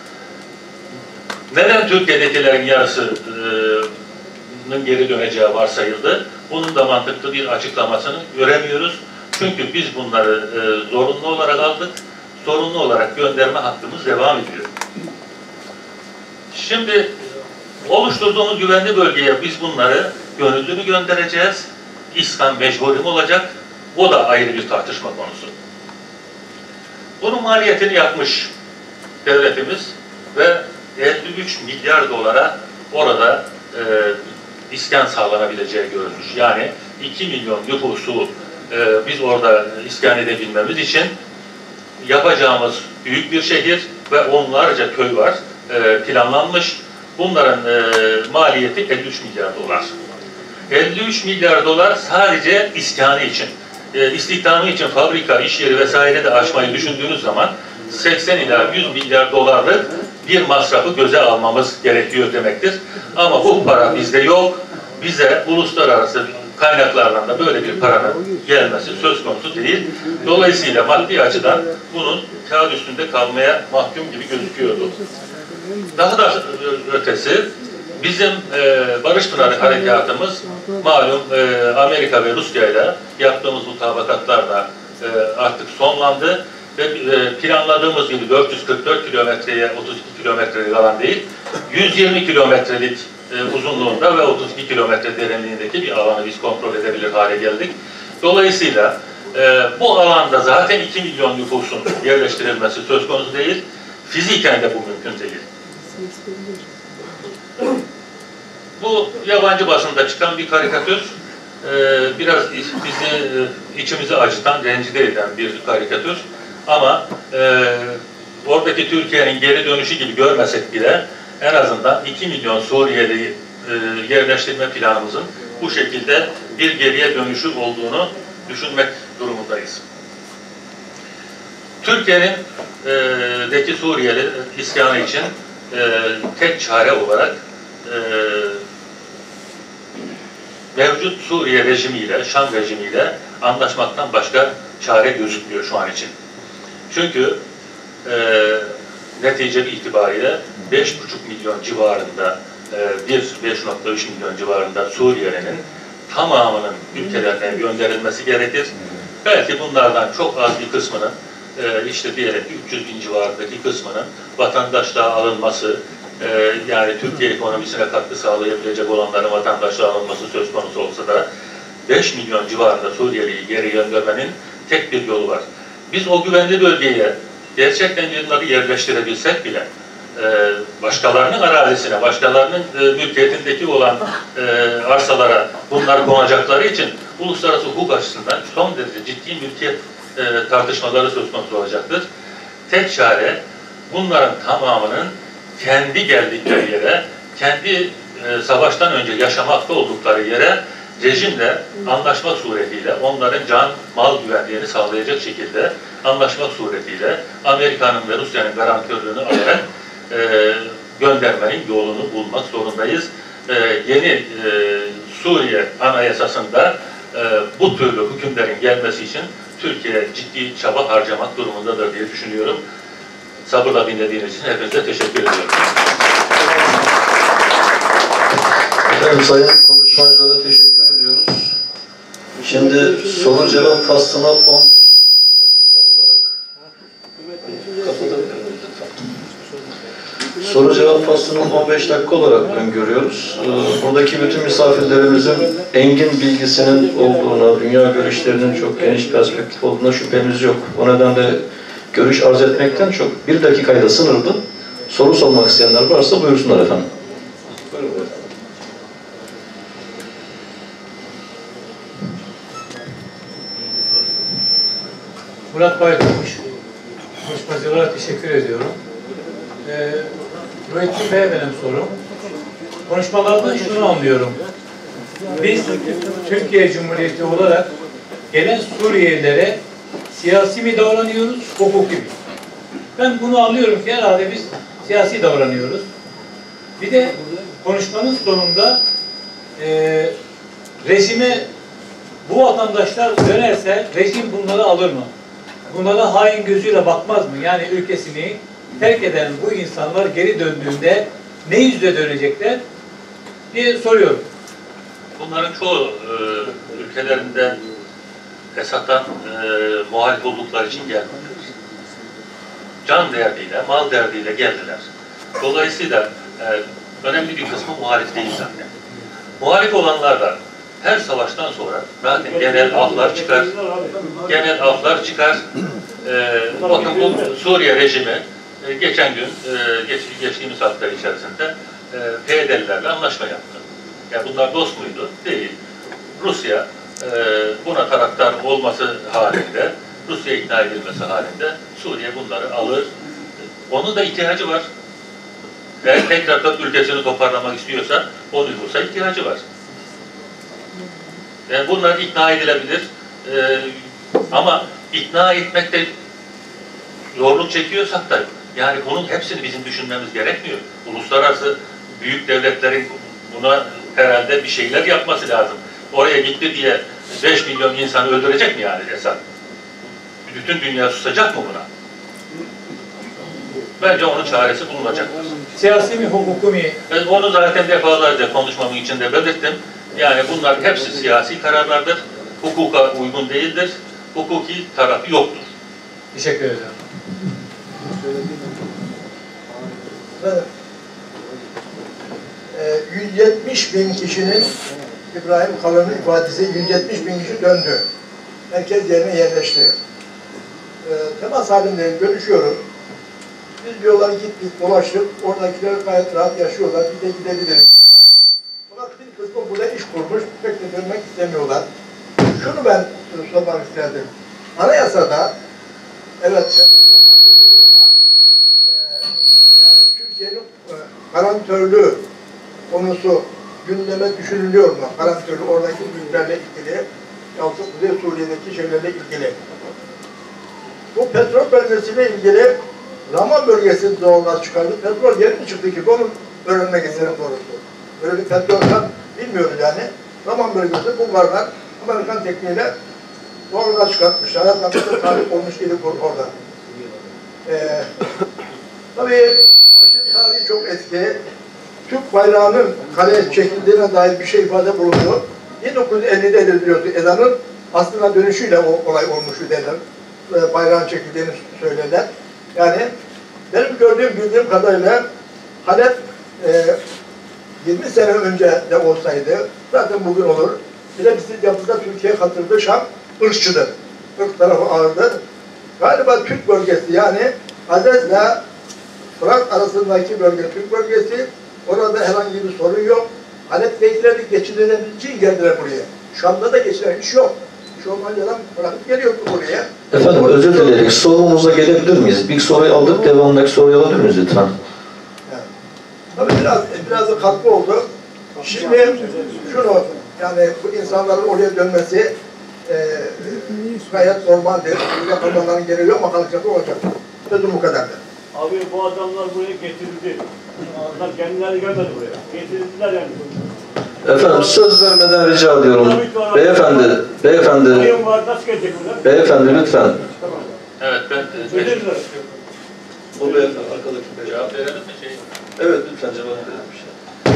Neden Türkiye'dekilerin yarısının geri döneceği varsayıldı? Bunun da mantıklı bir açıklamasını göremiyoruz. Çünkü biz bunları e, zorunlu olarak aldık. Zorunlu olarak gönderme hakkımız devam ediyor. Şimdi oluşturduğumuz güvenli bölgeye biz bunları gönüllü mü göndereceğiz? İskan mecburi mi olacak? O da ayrı bir tartışma konusu. Bunun maliyetini yapmış devletimiz ve elli üç milyar dolara orada e, iskan sağlanabileceği görülmüş. Yani iki milyon nüfusu e, biz orada iskan edebilmemiz için yapacağımız büyük bir şehir ve onlarca köy var e, planlanmış. Bunların e, maliyeti elli üç milyar dolar. elli üç milyar dolar sadece iskanı için. E, istihdamı için fabrika, iş yeri vesaire de açmayı düşündüğünüz zaman seksen ila yüz milyar dolarlık bir masrafı göze almamız gerekiyor demektir. Ama bu para bizde yok. Bize uluslararası kaynaklardan da böyle bir paranın gelmesi söz konusu değil. Dolayısıyla maddi açıdan bunun kağıt üstünde kalmaya mahkum gibi gözüküyordu. Daha da ötesi, bizim e, Barış Pınarı harekatımız malum e, Amerika ve Rusya ile yaptığımız mutabakatlarla e, artık sonlandı ve e, planladığımız gibi dört yüz kırk dört kilometreye otuz iki kilometrelik alan değil, yüz yirmi kilometrelik e, uzunluğunda ve otuz iki kilometre derinliğindeki bir alanı biz kontrol edebilir hale geldik. Dolayısıyla e, bu alanda zaten iki milyon nüfusun yerleştirilmesi söz konusu değil, fiziken de bu mümkün değil. Bu yabancı basında çıkan bir karikatür, ee, biraz bizi içimizi acıtan, rencide eden bir karikatür. Ama e, oradaki Türkiye'nin geri dönüşü gibi görmesek bile en azından iki milyon Suriyeli e, yerleştirme planımızın bu şekilde bir geriye dönüşü olduğunu düşünmek durumundayız. Türkiye'nin e, deki Suriyeli isyanı için e, tek çare olarak e, mevcut Suriye rejimiyle, Şam rejimiyle anlaşmaktan başka çare gözükmüyor şu an için. Çünkü e, netice itibariyle beş buçuk milyon civarında, e, bir beş nokta üç milyon civarında Suriyelinin tamamının ülkelerine gönderilmesi gerekir. Belki bunlardan çok az bir kısmının, e, işte diyelim ki üç yüz bin civarındaki kısmının vatandaşlığa alınması, Ee, yani Türkiye ekonomisine katkı sağlayabilecek olanların vatandaşlığa alınması söz konusu olsa da beş milyon civarında Suriyeli'yi geri göndermenin tek bir yolu var. Biz o güvenli bölgeye gerçekten onları yerleştirebilsek bile e, başkalarının arazisine, başkalarının e, mülkiyetindeki olan e, arsalara bunlar konacakları için uluslararası hukuk açısından son derece ciddi mülkiyet e, tartışmaları söz konusu olacaktır. Tek çare bunların tamamının kendi geldikleri yere, kendi e, savaştan önce yaşamakta oldukları yere rejimle anlaşmak suretiyle, onların can, mal güvenliğini sağlayacak şekilde anlaşmak suretiyle Amerika'nın ve Rusya'nın garantörlüğünü alarak e, göndermenin yolunu bulmak zorundayız. E, yeni e, Suriye Anayasası'nda e, bu türlü hükümlerin gelmesi için Türkiye ciddi çaba harcamak durumundadır diye düşünüyorum. Sabırla dinlediğiniz için hepinize teşekkür ediyorum. Efendim sayın konuşmacılara teşekkür ediyoruz. Şimdi soru cevap faslına on beş dakika olarak kapatabilir miyiz lütfen? Soru cevap faslını on beş dakika olarak öngörüyoruz. Buradaki bütün misafirlerimizin engin bilgisinin olduğuna, dünya görüşlerinin çok geniş perspektif olduğuna şüphemiz yok. O nedenle görüş arz etmekten çok bir dakikayla sınırlı. Soru sormak isteyenler varsa buyursunlar efendim. Murat Baydoğmuş, konuşmacılara teşekkür ediyorum. Ee, Nurettin Bey'e benim sorum. Konuşmalardan şunu anlıyorum. Biz Türkiye Cumhuriyeti olarak gelen Suriyelilere siyasi mi davranıyoruz, hukuki mi? Ben bunu anlıyorum ki herhalde biz siyasi davranıyoruz. Bir de konuşmanın sonunda e, rejime bu vatandaşlar dönerse rejim bunları alır mı? Bunlara hain gözüyle bakmaz mı? Yani ülkesini terk eden bu insanlar geri döndüğünde ne yüzle dönecekler diye soruyorum. Bunların çoğu e, ülkelerinde Esad'dan e, muhalif oldukları için gelmediler. Can derdiyle, mal derdiyle geldiler. Dolayısıyla e, önemli bir kısmı muhalif değil zaten. Muhalif olanlar da her savaştan sonra zaten genel aflar çıkar. Genel aflar çıkar. E, bakın bu Suriye rejimi e, geçen gün, e, geç, geçtiğimiz hafta içerisinde e, P Y D'lilerle anlaşma yaptı. Yani bunlar dost muydu? Değil. Rusya e, buna taraftar olması halinde, Rusya ikna edilmesi halinde Suriye bunları alır. Onun da ihtiyacı var. Eğer tekrardan ülkesini toparlamak istiyorsa o nüfusa ihtiyacı var. Yani bunlar ikna edilebilir. Ee, ama ikna etmekte zorluk çekiyorsak da yani bunun hepsini bizim düşünmemiz gerekmiyor. Uluslararası büyük devletlerin buna herhalde bir şeyler yapması lazım. Oraya gitti diye beş milyon insanı öldürecek mi yani Esad? Bütün dünya susacak mı buna? Bence onun çaresi bulunacaktır. Siyasi mi, hukuku mi? Ben onu zaten defalarca konuşmamın içinde belirttim. Yani bunlar hepsi siyasi kararlardır. Hukuka uygun değildir. Hukuki tarafı yoktur. Teşekkür ederim. Evet. Ee, yüz yetmiş bin kişinin İbrahim Kalın'ın ifadesi yüz yetmiş bin kişi döndü. Herkes yerine yerleşti. Ee, temas halinde görüşüyorum. Biz diyorlar gittik, dolaştık. Oradakiler gayet rahat yaşıyorlar. Bir de gidebiliriz diyorlar. Fakat bir kısmı burada iş kurmuş. Pek de dönmek istemiyorlar. Şunu ben sormak isterdim. Anayasada evet şeylerden bahsedilir ama e, yani Türkiye'nin e, garantörlüğü konusu gündeme düşünülüyor mu? Garantörlüğü oradaki Türklerle ilgili yahut Kuzey Suriye'deki şeylerle ilgili. Bu petrol bölgesiyle ilgili Raman bölgesi zorlar çıkardı. Petrol yeri mi çıktı ki? Onu öğrenmek isterim doğrusu. Böyle bir petrolden bilmiyoruz yani. Raman bölgesi Bulgarlar Amerikan tekniğiyle doğrular çıkartmışlar. Hatta bir tarih olmuş idik orada. Ee, tabii bu işin tarihi çok eski. Türk bayrağının kaleye çekildiğine dair bir şey ifade bulundu. bin dokuz yüz ellide ediliyordu. Ezanın aslına dönüşüyle o olay olmuştu derler. Ee, bayrağın çekildiğini söylerler. Yani benim gördüğüm, bildiğim kadarıyla Halep e, yirmi sene önce de olsaydı zaten bugün olur. Bir de bizim yapıda Türkiye katıldığı Şam ırkçıdır. Irk tarafı ağırdır. Galiba Türk bölgesi yani Azez'le Fırat arasındaki bölge Türk bölgesi. Orada herhangi bir sorun yok. Halep'tekileri geçirilebildiği için geldiler buraya. Şam'da da geçiren iş yok. İş olmayınca bırakıp geliyor buraya. Efendim özür dilerim. Sorumuza gelebilir miyiz? Bir soruyu aldık. Devamındaki soruyu alabilir miyiz lütfen? Yani, tabii biraz, biraz da katkı oldu. Şimdi şunu yani bu insanların oraya dönmesi e, gayet normaldir. Burada kalmaların gereği yok. Makalıkçası olacak. Sözüm bu kadardır. Abi bu adamlar buraya getirildi. Onlar kendileri gelmedi buraya. Getirildiler yani. Efendim söz vermeden rica ediyorum. Beyefendi, beyefendi, Ayın var, nasıl gelecek bunlar? beyefendi lütfen. Tamam. Evet ben... Getirildiler. O beyefendi, arkadaki beyefendi. Cevap verelim mi? Şey? Evet lütfen cevap verelim.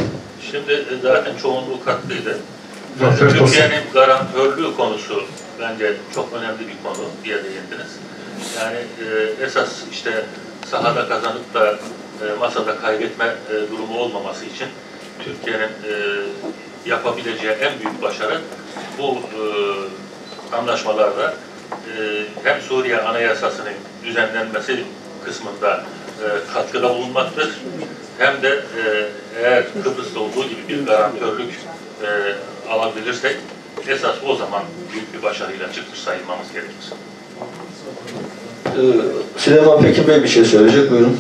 Şimdi zaten çoğunluğu katlıydı. Zafer Türkiye'nin garantörlüğü konusu bence çok önemli bir konu diye değindiniz. Yani e, esas işte sahada kazanıp da e, masada kaybetme e, durumu olmaması için Türkiye'nin e, yapabileceği en büyük başarı bu e, anlaşmalarda e, hem Suriye Anayasası'nın düzenlenmesi kısmında e, katkıda bulunmaktır. Hem de e, eğer Kıbrıs'ta olduğu gibi bir garantörlük e, alabilirsek esas o zaman büyük bir başarıyla çıkmış sayılmamız gerekir. Ee, Süleyman Pekin Bey bir şey söyleyecek, buyurun.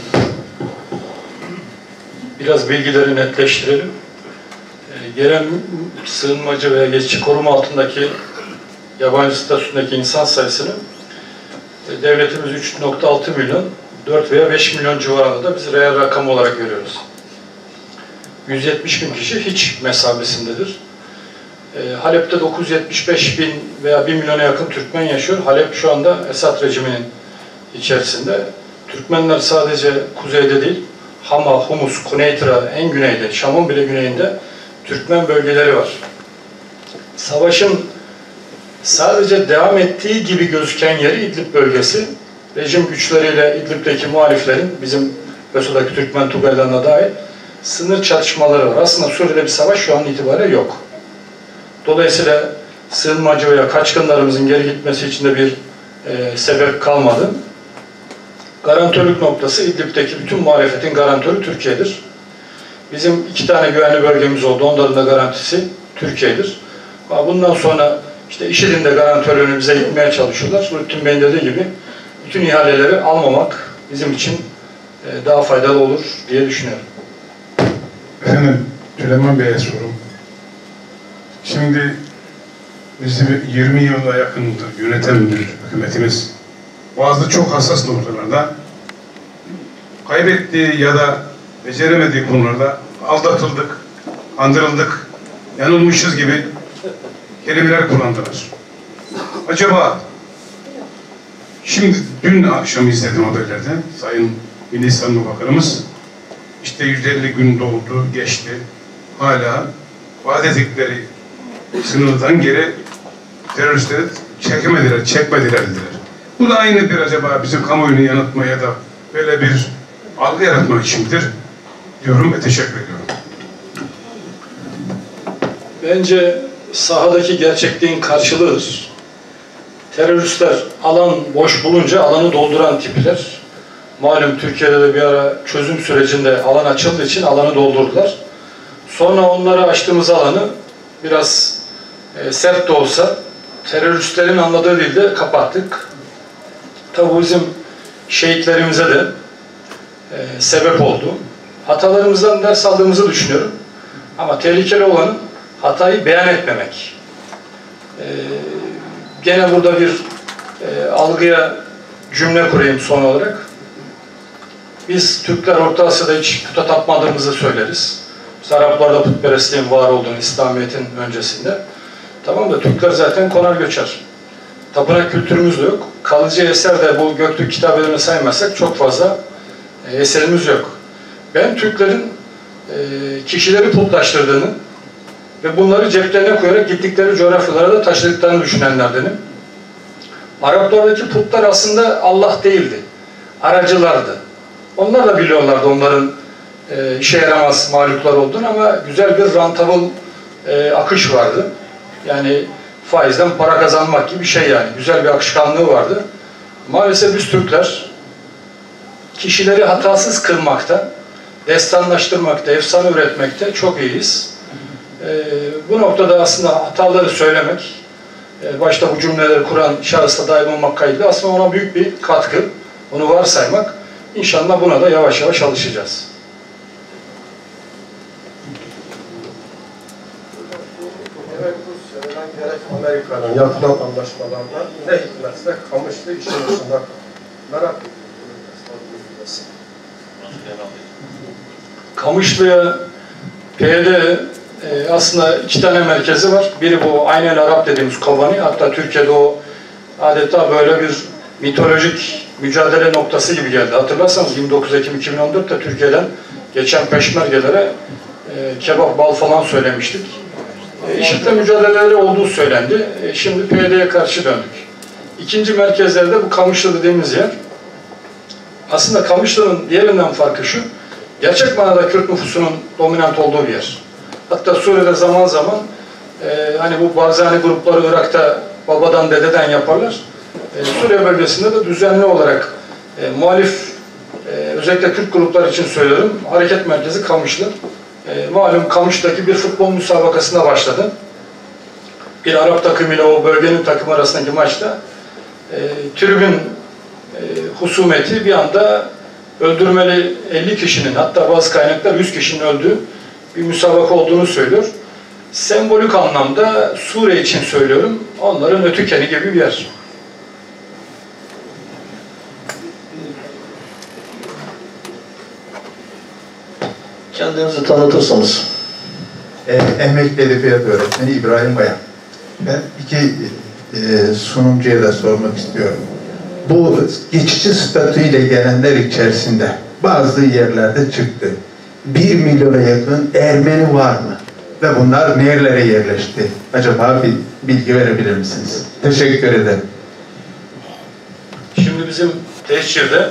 Biraz bilgileri netleştirelim. Ee, gelen sığınmacı veya geçici koruma altındaki yabancı statüsündeki insan sayısını e, devletimiz üç nokta altı milyon, dört veya beş milyon civarında da biz reel rakam olarak görüyoruz. yüz yetmiş bin kişi hiç mesabesindedir. E, Halep'te dokuz yüz yetmiş beş bin veya bir milyona yakın Türkmen yaşıyor. Halep şu anda Esad rejiminin içerisinde. Türkmenler sadece kuzeyde değil, Hama, Humus, Kuneytra en güneyde, Şam'ın bile güneyinde Türkmen bölgeleri var. Savaşın sadece devam ettiği gibi gözüken yeri İdlib bölgesi. Rejim güçleriyle İdlib'deki muhaliflerin, bizim Öso'daki Türkmen Tugaylarına dahil sınır çatışmaları var. Aslında Suriye'de bir savaş şu an itibariyle yok. Dolayısıyla sığınmacı veya kaçkınlarımızın geri gitmesi için de bir e, sebep kalmadı. Garantörlük noktası İdlib'deki bütün muhalefetin garantörü Türkiye'dir. Bizim iki tane güvenli bölgemiz oldu. Onların da garantisi Türkiye'dir. Bundan sonra işte IŞİD'in de garantörlüğünü bize yıkmaya çalışıyorlar. Nurettin Bey'in dediği gibi bütün ihaleleri almamak bizim için daha faydalı olur diye düşünüyorum. Efendim, Süleyman Bey'e sorum. Şimdi bizi yirmi yıla yakındır yöneten bir hükümetimiz bazı çok hassas noktalarda kaybettiği ya da beceremediği konularda aldatıldık, kandırıldık, yanılmışız gibi kelimeler kullandılar. Acaba şimdi dün akşam izledim haberlerden Sayın Milli Savunma Bakanımız işte yüz elli gün doldu, geçti. Hala vaat ettikleri sınırdan geri teröristleri çekemediler, çekmediler dediler. Bu da aynı bir acaba bizim kamuoyunu yanıltmaya da böyle bir algı yaratmak içindir diyorum ve teşekkür ediyorum. Bence sahadaki gerçekliğin karşılığıdır. Teröristler alan boş bulunca alanı dolduran tipler. Malum Türkiye'de de bir ara çözüm sürecinde alan açıldığı için alanı doldurdular. Sonra onlara açtığımız alanı biraz e, sert de olsa teröristlerin anladığı dilde kapattık. Tabi bizim şehitlerimize de e, sebep oldu. Hatalarımızdan ders aldığımızı düşünüyorum. Ama tehlikeli olan hatayı beyan etmemek. E, gene burada bir e, algıya cümle kurayım son olarak. Biz Türkler Orta Asya'da hiç puta tapmadığımızı söyleriz. Biz Araplarda putperestliğin var olduğunu İslamiyet'in öncesinde. Tamam da Türkler zaten konar göçer. Tapınak kültürümüz de yok. Kalıcı eser de bu Göktürk kitabelerini saymazsak çok fazla e, eserimiz yok. Ben Türklerin e, kişileri putlaştırdığını ve bunları ceplerine koyarak gittikleri coğrafyalara da taşıdıklarını düşünenlerdenim. Araplardaki putlar aslında Allah değildi. Aracılardı. Onlar da biliyorlardı onların e, işe yaramaz mahluklar olduğunu ama güzel bir rentable e, akış vardı. Yani faizden para kazanmak gibi bir şey yani. Güzel bir akışkanlığı vardı. Maalesef biz Türkler kişileri hatasız kılmakta, destanlaştırmakta, efsane üretmekte çok iyiyiz. Ee, bu noktada aslında hataları söylemek, e, başta bu cümleleri kuran şahısla dahil olmak kaydıyla aslında ona büyük bir katkı, onu varsaymak. İnşallah buna da yavaş yavaş alışacağız. Gerek Rusya'dan gerek Amerika'nın yapılan anlaşmalardan ne hikmetse Kamışlı işin dışında merak ediyorum. Kamışlı'ya P Y D e, aslında iki tane merkezi var. Biri bu Aynel Arap dediğimiz Kobani. Hatta Türkiye'de o adeta böyle bir mitolojik mücadele noktası gibi geldi. Hatırlarsanız yirmi dokuz Ekim iki bin on dört'te Türkiye'den geçen peşmergelere e, kebap, bal falan söylemiştik. E, IŞİD'le mücadeleleri olduğu söylendi. E, şimdi P Y D'ye karşı döndük. İkinci merkezlerde bu Kamışlı dediğimiz yer. Aslında Kamışlı'nın diğerinden farkı şu, gerçek manada Kürt nüfusunun dominant olduğu bir yer. Hatta Suriye'de zaman zaman e, hani bu Barzani grupları Irak'ta babadan dededen yaparlar. E, Suriye bölgesinde de düzenli olarak e, muhalif, e, özellikle Kürt gruplar için söylüyorum, hareket merkezi Kamışlı. E, malum Kamış'taki bir futbol müsabakasına başladı. Bir Arap takımıyla o bölgenin takımı arasındaki maçta e, tribün e, husumeti bir anda öldürmeli elli kişinin, hatta bazı kaynaklar yüz kişinin öldüğü bir müsabaka olduğunu söylüyor. Sembolik anlamda Suriye için söylüyorum, onların ötükeni gibi bir yer. Kendinizi tanıtırsanız. E, emekli edebiyat öğretmeni İbrahim Bayan. Ben iki e, sunumcuya da sormak istiyorum. Bu geçici statüyle gelenler içerisinde bazı yerlerde çıktı. Bir milyona yakın Ermeni var mı? Ve bunlar nerelere yerleşti? Acaba bir bilgi verebilir misiniz? Teşekkür ederim. Şimdi bizim teşhirde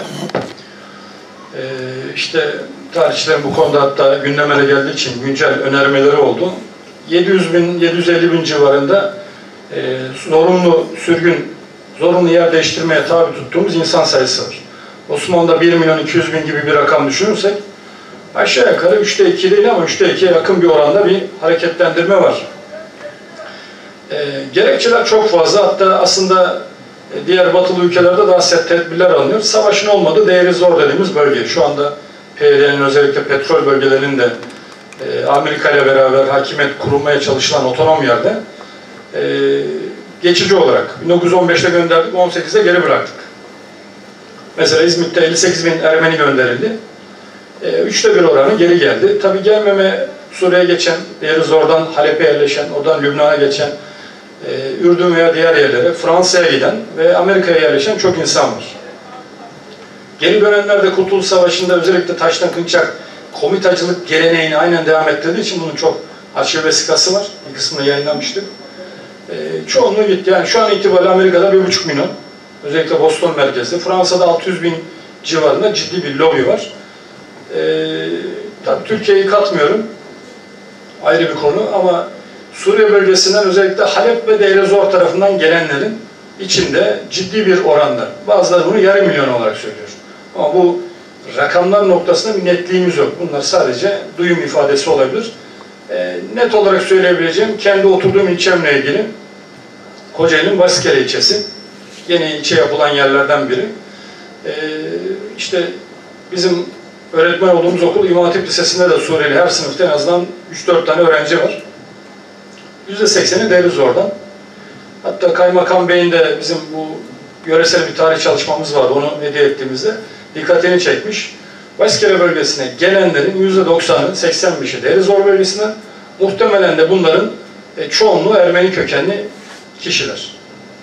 e, işte tarihçilerin bu konuda hatta gündeme de geldiği için güncel önermeleri oldu. yedi yüz bin, yedi yüz elli bin civarında e, zorunlu sürgün, zorunlu yer değiştirmeye tabi tuttuğumuz insan sayısı var. Osmanlı'da bir milyon iki yüz bin gibi bir rakam düşünürsek aşağı yukarı üçte iki değil ama üçte ikiye yakın bir oranda bir hareketlendirme var. E, gerekçeler çok fazla, hatta aslında e, diğer batılı ülkelerde daha sert tedbirler alınıyor. Savaşın olmadığı değeri zor dediğimiz bölge. Şu anda P Y D'nin özellikle petrol bölgelerinde e, Amerika ile beraber hakimiyet kurulmaya çalışılan otonom yerde e, geçici olarak bin dokuz yüz on beşte gönderdik, on sekizde geri bıraktık. Mesela İzmit'te elli sekiz bin Ermeni gönderildi. E, üçte bir oranı geri geldi. Tabi gelmeme Suriye'ye geçen, diğeri zordan Halep'e yerleşen, oradan Lübnan'a geçen, e, Ürdün veya diğer yerlere, Fransa'ya giden ve Amerika'ya yerleşen çok insan var. Geri dönenler de Kurtuluş Savaşı'nda özellikle taştan kınçak komitacılık geleneğini aynen devam ettirdiği için bunun çok arşiv vesikası var. Bir kısmını yayınlamıştık. E, çoğunluğu gitti. Yani şu an itibariyle Amerika'da bir buçuk milyon. Özellikle Boston merkezli. Fransa'da altı yüz bin civarında ciddi bir lobi var. E, tabii Türkiye'yi katmıyorum. Ayrı bir konu ama Suriye bölgesinden özellikle Halep ve Deir ez-Zor tarafından gelenlerin içinde ciddi bir oranda. Bazıları bunu yarım milyon olarak söylüyor. Ama bu rakamlar noktasında bir netliğimiz yok. Bunlar sadece duyum ifadesi olabilir. E, net olarak söyleyebileceğim, kendi oturduğum ilçemle ilgili Kocaeli'nin Baskere ilçesi. Yeni ilçe yapılan yerlerden biri. E, işte bizim öğretmen olduğumuz okul İmam Hatip Lisesi'nde de Suriyeli her sınıfta en azından üç dört tane öğrenci var. yüzde sekseni Deir ez-Zor'dan. Hatta Kaymakam Bey'in de bizim bu yöresel bir tarih çalışmamız vardı, onu hediye ettiğimizde dikkatini çekmiş. Baskere bölgesine gelenlerin yüzde doksanı, seksen beşi Deir ez-Zor bölgesinden, muhtemelen de bunların e, çoğunluğu Ermeni kökenli kişiler.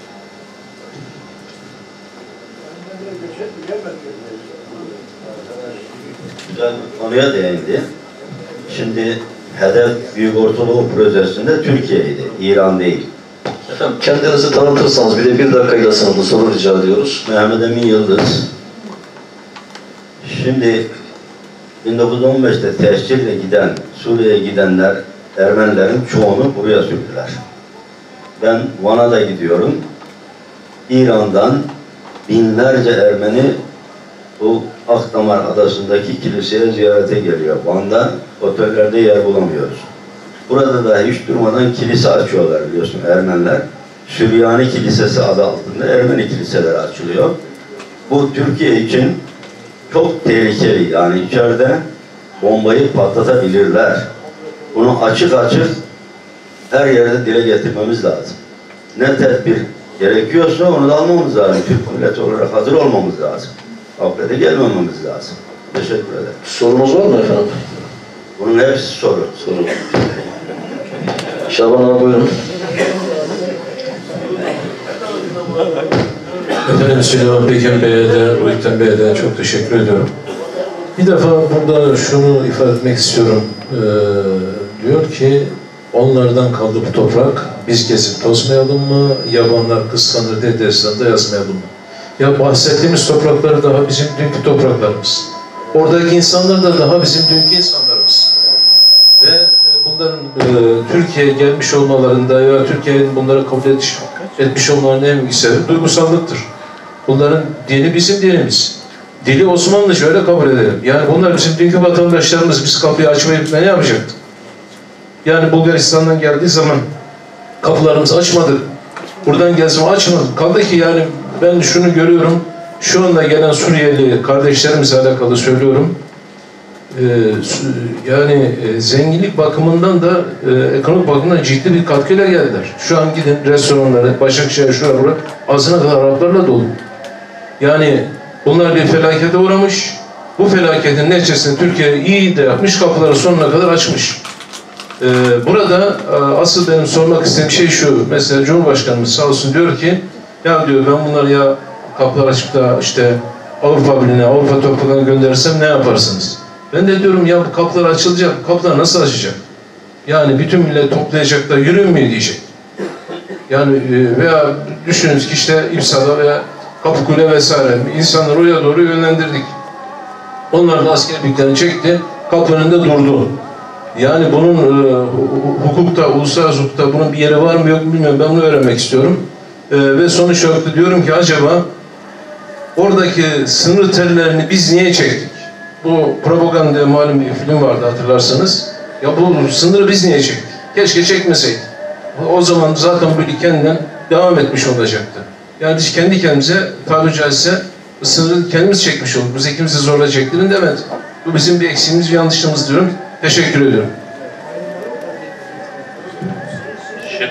Güzel konuya değindi. Şimdi hedef Büyük Ortadoğu projesinde Türkiye'ydi, İran değil. Efendim kendinizi tanıtırsanız bir de bir dakikayla sınırlı soru rica ediyoruz. Mehmet Emin Yıldız. Şimdi bin dokuz yüz on beşte tescille giden, Suriye'ye gidenler, Ermenilerin çoğunu buraya sürdüler. Ben Van'a da gidiyorum. İran'dan binlerce Ermeni bu Akdamar adasındaki kiliseye ziyarete geliyor. Van'da otellerde yer bulamıyoruz. Burada da hiç durmadan kilise açıyorlar biliyorsun Ermeniler. Süryani Kilisesi adı altında Ermeni kiliseleri açılıyor. Bu Türkiye için çok tehlikeli. Yani içeride bombayı patlatabilirler. Bunu açık açık her yerde dile getirmemiz lazım. Ne tedbir gerekiyorsa onu da almamız lazım. Türk milleti olarak hazır olmamız lazım. Affede gelmememiz lazım. Teşekkür ederim. Sorunuz var mı efendim? Bunun hepsi soru. Soru. Şaban Hanım buyurun. Efendim Süleyman Pekin Bey'e de, Ruhittin Bey'e de çok teşekkür ediyorum. Bir defa burada şunu ifade etmek istiyorum. Ee, diyor ki, onlardan kaldı bu toprak, biz gezip tozmayalım mı, yabanlar kıskanır diye destanda yazmayalım mı? Ya bahsettiğimiz toprakları daha bizim dünkü topraklarımız. Oradaki insanlar da daha bizim dünkü insanlarımız. Ve bunların e, Türkiye'ye gelmiş olmalarında ya Türkiye'nin bunları kabul etmiş, etmiş olmalarının en büyük sebebi duygusallıktır. Bunların dini bizim dinimiz. Dili Osmanlıca öyle kabul edelim. Yani bunlar bizim dünkü vatandaşlarımız, biz kapıyı açmayıp ne yapacaktı? Yani Bulgaristan'dan geldiği zaman kapılarımızı açmadık. Buradan gelsin açmadık. Kaldı ki yani ben şunu görüyorum. Şu anda gelen Suriyeli kardeşlerimizle alakalı söylüyorum. Ee, yani e, zenginlik bakımından da e, ekonomik bakımdan ciddi bir katkıyla geldiler. Şu an gidin restoranlara, Başakşehir, şuraya buraya ağzına kadar Araplarla dolu. Yani bunlar bir felakete uğramış. Bu felaketin neticesinde Türkiye iyi de yapmış, kapıları sonuna kadar açmış. Ee, burada asıl benim sormak istediğim şey şu. Mesela Cumhurbaşkanımız sağ olsun diyor ki, ya diyor ben bunları ya kapılar açıp da işte Avrupa Birliği'ne, Avrupa topraklarına gönderirsem ne yaparsınız? Ben de diyorum ya bu kapılar açılacak, bu kapılar nasıl açacak? Yani bütün millet toplayacak da yürüyün mü diyecek. Yani veya düşününüz ki işte İpsala veya Kapıkule vesaire insanları oraya doğru yönlendirdik. Onlar da asker birliklerini çekti, kapı önünde durdu. Yani bunun e, hukukta, uluslararası hukukta bunun bir yeri var mı yok mu bilmiyorum. Ben bunu öğrenmek istiyorum. E, ve sonuç olarak diyorum ki acaba oradaki sınır tellerini biz niye çektik? Bu propaganda malum bir film vardı hatırlarsanız. Ya bu sınırı biz niye çektik? Keşke çekmeseydik. O zaman zaten bu ülke kendinden devam etmiş olacaktı. Yani biz kendi kendimize tabiri caizse sınırı kendimiz çekmiş olduk. Biz ikimizi zorla çektirin demedi. Bu bizim bir eksiğimiz, bir yanlışlığımız diyorum. Teşekkür ediyorum. Şimdi,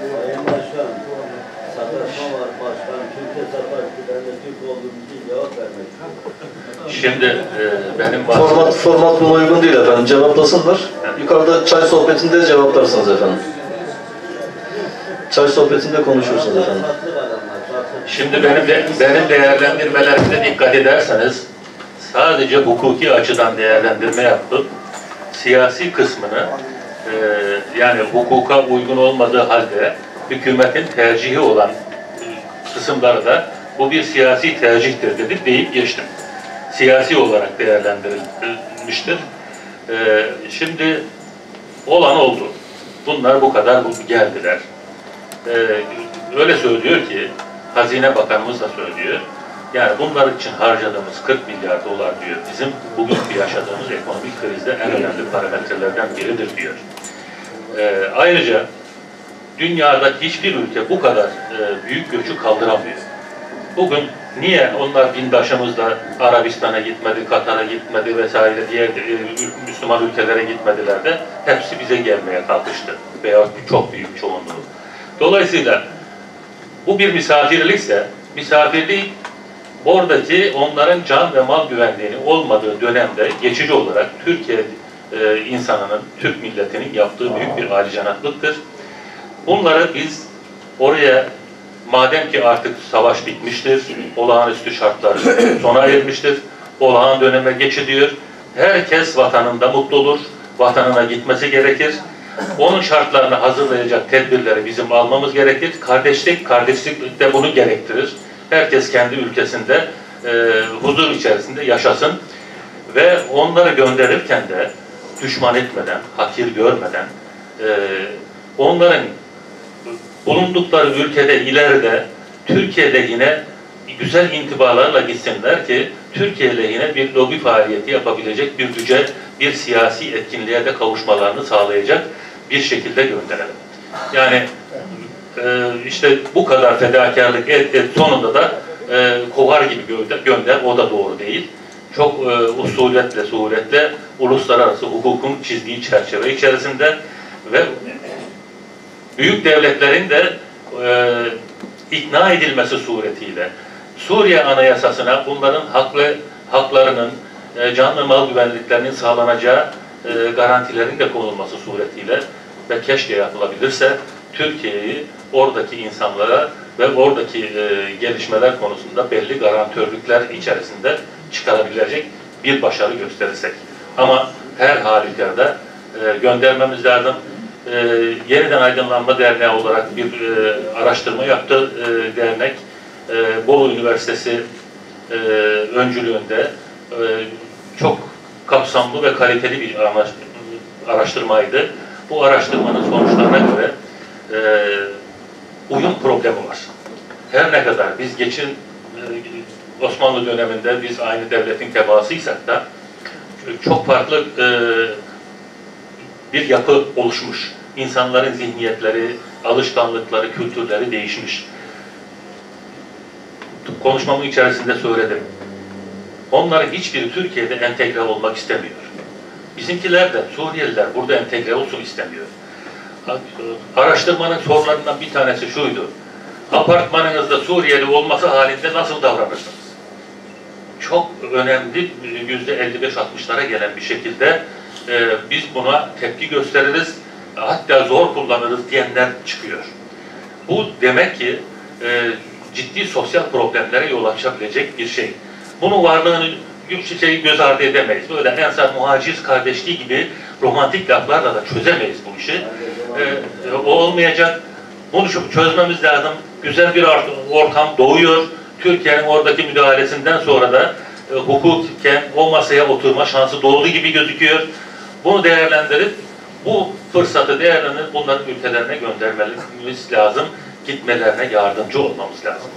şimdi e, benim format, format buna uygun değil efendim. Cevaplasınlar. Yukarıda çay sohbetinde cevaplarsınız efendim. Çay sohbetinde konuşursunuz efendim. Şimdi benim de, benim değerlendirmelerimde dikkat ederseniz sadece hukuki açıdan değerlendirme yaptım. Siyasi kısmını e, yani hukuka uygun olmadığı halde hükümetin tercihi olan kısımları da bu bir siyasi tercihtir dedik deyip geçtim. Siyasi olarak değerlendirilmiştir. E, şimdi olan oldu. Bunlar bu kadar geldiler. E, öyle söylüyor ki Hazine Bakanımız da söylüyor. Yani bunlar için harcadığımız kırk milyar dolar diyor, bizim bugünkü yaşadığımız ekonomik krizde en önemli parametrelerden biridir diyor. Ee, ayrıca dünyada hiçbir ülke bu kadar e, büyük göçü kaldıramıyor. Bugün niye onlar bindaşımız da Arabistan'a gitmedi, Katar'a gitmedi vesaire diğer e, Müslüman ülkelere gitmediler de hepsi bize gelmeye kalkıştı veya çok büyük çoğunluğu. Dolayısıyla bu bir misafirlikse, misafirlik oradaki onların can ve mal güvenliğinin olmadığı dönemde geçici olarak Türkiye e, insanının, Türk milletinin yaptığı büyük bir alicanaklıktır. Bunları biz oraya madem ki artık savaş bitmiştir, olağanüstü şartlar sona ermiştir, olağan döneme geçiliyor, herkes vatanında mutlu olur, vatanına gitmesi gerekir. Onun şartlarını hazırlayacak tedbirleri bizim almamız gerekir. Kardeşlik, kardeşlik de bunu gerektirir. Herkes kendi ülkesinde e, huzur içerisinde yaşasın ve onları gönderirken de düşman etmeden, hakir görmeden e, onların bulundukları ülkede ileride Türkiye lehine güzel intibalarla gitsinler ki Türkiye lehine bir lobi faaliyeti yapabilecek bir güce, bir siyasi etkinliğe de kavuşmalarını sağlayacak bir şekilde gönderelim. Yani e, işte bu kadar fedakarlık et, et sonunda da e, kovar gibi gönder, gönder, o da doğru değil. Çok e, usuletle, suretle uluslararası hukukun çizdiği çerçeve içerisinde ve büyük devletlerin de e, ikna edilmesi suretiyle Suriye Anayasası'na bunların haklı, haklarının, e, can ve mal güvenliklerinin sağlanacağı e, garantilerin de konulması suretiyle ve keşke yapılabilirse Türkiye'yi oradaki insanlara ve oradaki e, gelişmeler konusunda belli garantörlükler içerisinde çıkarabilecek bir bir başarı gösterirsek. Ama her halükarda e, göndermemiz lazım. E, Yeniden Aydınlanma Derneği olarak bir e, araştırma yaptı e, dernek. E, Bolu Üniversitesi e, öncülüğünde e, çok kapsamlı ve kaliteli bir araştırmaydı. Bu araştırmanın sonuçlarına göre e, uyum problemi var. Her ne kadar biz geçin e, Osmanlı döneminde biz aynı devletin tebaasıysak da çok farklı e, bir yapı oluşmuş. İnsanların zihniyetleri, alışkanlıkları, kültürleri değişmiş. Konuşmamın içerisinde söyledim. Onların hiçbiri Türkiye'de entegre olmak istemiyor. Bizimkiler de, Suriyeliler burada entegre olsun istemiyor. Araştırmanın sorularından bir tanesi şuydu. Apartmanınızda Suriyeli olması halinde nasıl davranırsınız? Çok önemli, yüzde elli beş altmışlara gelen bir şekilde e, biz buna tepki gösteririz, hatta zor kullanırız diyenler çıkıyor. Bu demek ki e, ciddi sosyal problemlere yol açabilecek bir şey. Bunun varlığını şeyi göz ardı edemeyiz. Böyle ensar muhaciz kardeşliği gibi romantik laflarla da çözemeyiz bu işi. Ee, o olmayacak. Bunu çözmemiz lazım. Güzel bir ortam doğuyor. Türkiye'nin oradaki müdahalesinden sonra da e, hukuken o masaya oturma şansı doğdu gibi gözüküyor. Bunu değerlendirip bu fırsatı değerlendirip bunların ülkelerine göndermemiz lazım. Gitmelerine yardımcı olmamız lazım.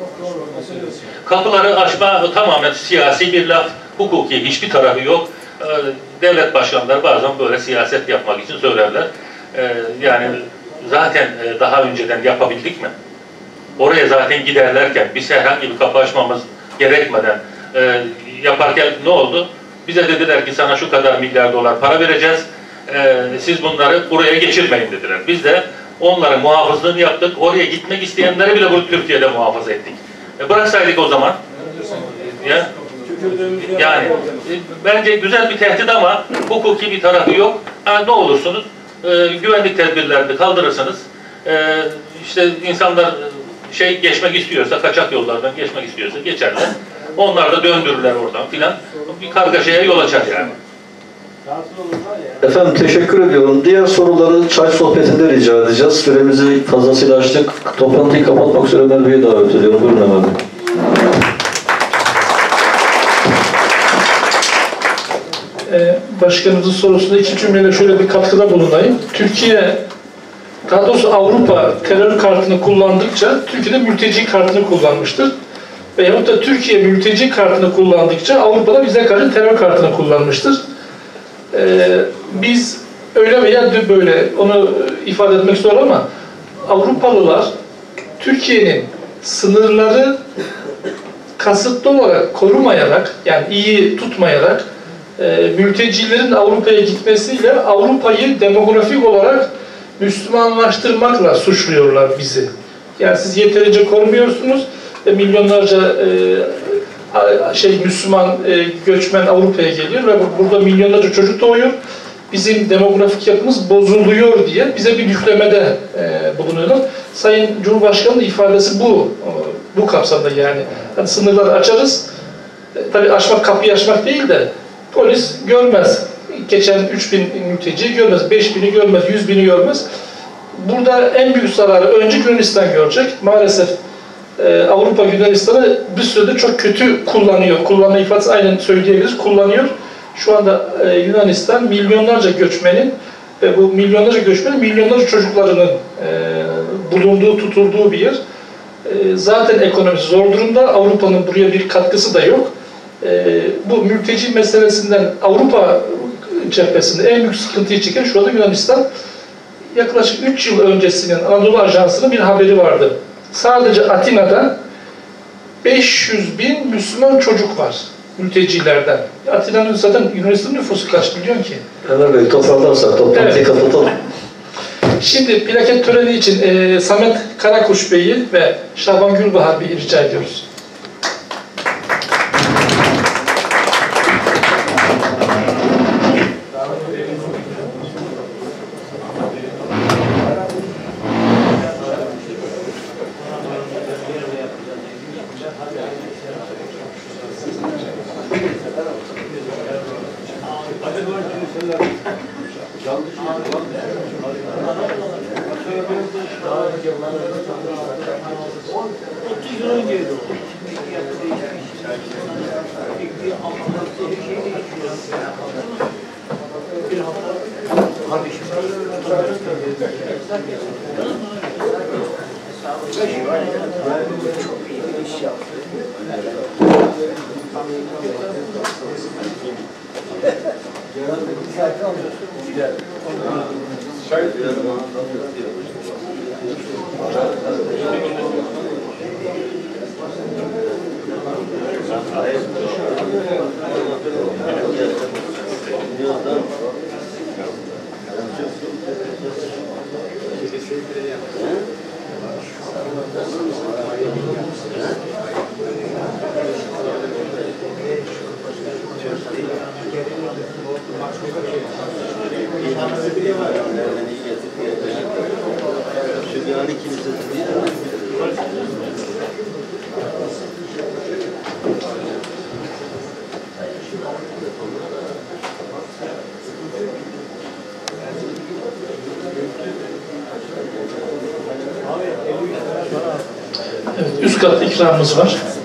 Kapıları açma tamamen siyasi bir laf, hukuki hiçbir tarafı yok. Devlet başkanları bazen böyle siyaset yapmak için söylerler. Yani zaten daha önceden yapabildik mi? Oraya zaten giderlerken biz herhangi bir kapı açmamız gerekmeden yaparken ne oldu? Bize dediler ki sana şu kadar milyar dolar para vereceğiz. Siz bunları buraya geçirmeyin dediler. Biz de onların muhafızlığını yaptık. Oraya gitmek isteyenleri bile bu Türkiye'de muhafaza ettik. E bıraksaydık o zaman. Ya, yani e, bence güzel bir tehdit ama hukuki bir tarafı yok. Ha, ne olursunuz e, güvenlik tedbirlerini kaldırırsınız. E, işte insanlar şey geçmek istiyorsa, kaçak yollardan geçmek istiyorsa geçerler. Onlar da döndürürler oradan filan. Bir kargaşaya yol açar yani. Efendim teşekkür ediyorum. Diğer soruları çay sohbetinde rica edeceğiz. Süremizi fazlasıyla açtık. Toplantıyı kapatmak üzere Ömer Bey'i davet ediyorum. Buyurun Ömer Bey. Ee, Başkanımızın sorusunda iki cümleyle şöyle bir katkıda bulunayım. Türkiye, daha doğrusu Avrupa terör kartını kullandıkça Türkiye'de mülteci kartını kullanmıştır. Veyahut da Türkiye mülteci kartını kullandıkça Avrupa'da bize karşı terör kartını kullanmıştır. Ee, biz öyle veya böyle onu ifade etmek zor ama Avrupalılar Türkiye'nin sınırları kasıtlı olarak korumayarak, yani iyi tutmayarak e, mültecilerin Avrupa'ya gitmesiyle Avrupa'yı demografik olarak Müslümanlaştırmakla suçluyorlar bizi. Yani siz yeterince korumuyorsunuz ve milyonlarca e, şey Müslüman e, göçmen Avrupa'ya geliyor ve burada milyonlarca çocuk doğuyor. Bizim demografik yapımız bozuluyor diye bize bir yüklemede e, bulunuyorlar. Sayın Cumhurbaşkanı'nın ifadesi bu. Bu kapsamda yani. Hani sınırları açarız. E, tabii açmak, kapıyı açmak değil de polis görmez. Geçen üç bin mülteciyi görmez, beş bini görmez, yüz bini görmez. Burada en büyük zararı önce Yunanistan görecek. Maalesef e, Avrupa Yunanistan'ı bir sürede çok kötü kullanıyor. Kullanma ifadesi aynen söyleyebiliriz. Kullanıyor. Şu anda e, Yunanistan milyonlarca göçmenin ve bu milyonlarca göçmenin milyonlarca çocuklarının e, bulunduğu, tutulduğu bir yer. E, zaten ekonomisi zor durumda. Avrupa'nın buraya bir katkısı da yok. E, bu mülteci meselesinden Avrupa cephesinde en büyük sıkıntıyı çeken şu anda Yunanistan. Yaklaşık üç yıl öncesinin Anadolu Ajansı'nın bir haberi vardı. Sadece Atina'da beş yüz bin Müslüman çocuk var mültecilerden. Atina'nın zaten Yunanistan nüfusu kaç milyon ki? Ömer Bey toparlarsak toplantıyı evet. kapatalım. Şimdi plaket töreni için e, Samet Karakuş Bey'i ve Şaban Gülbahar Bey'i rica ediyoruz. otuz yıl önceydi o. Bir hafta kardeşim. Çok iyi bir iş yaptı. Evet, üst kat ikramımız var.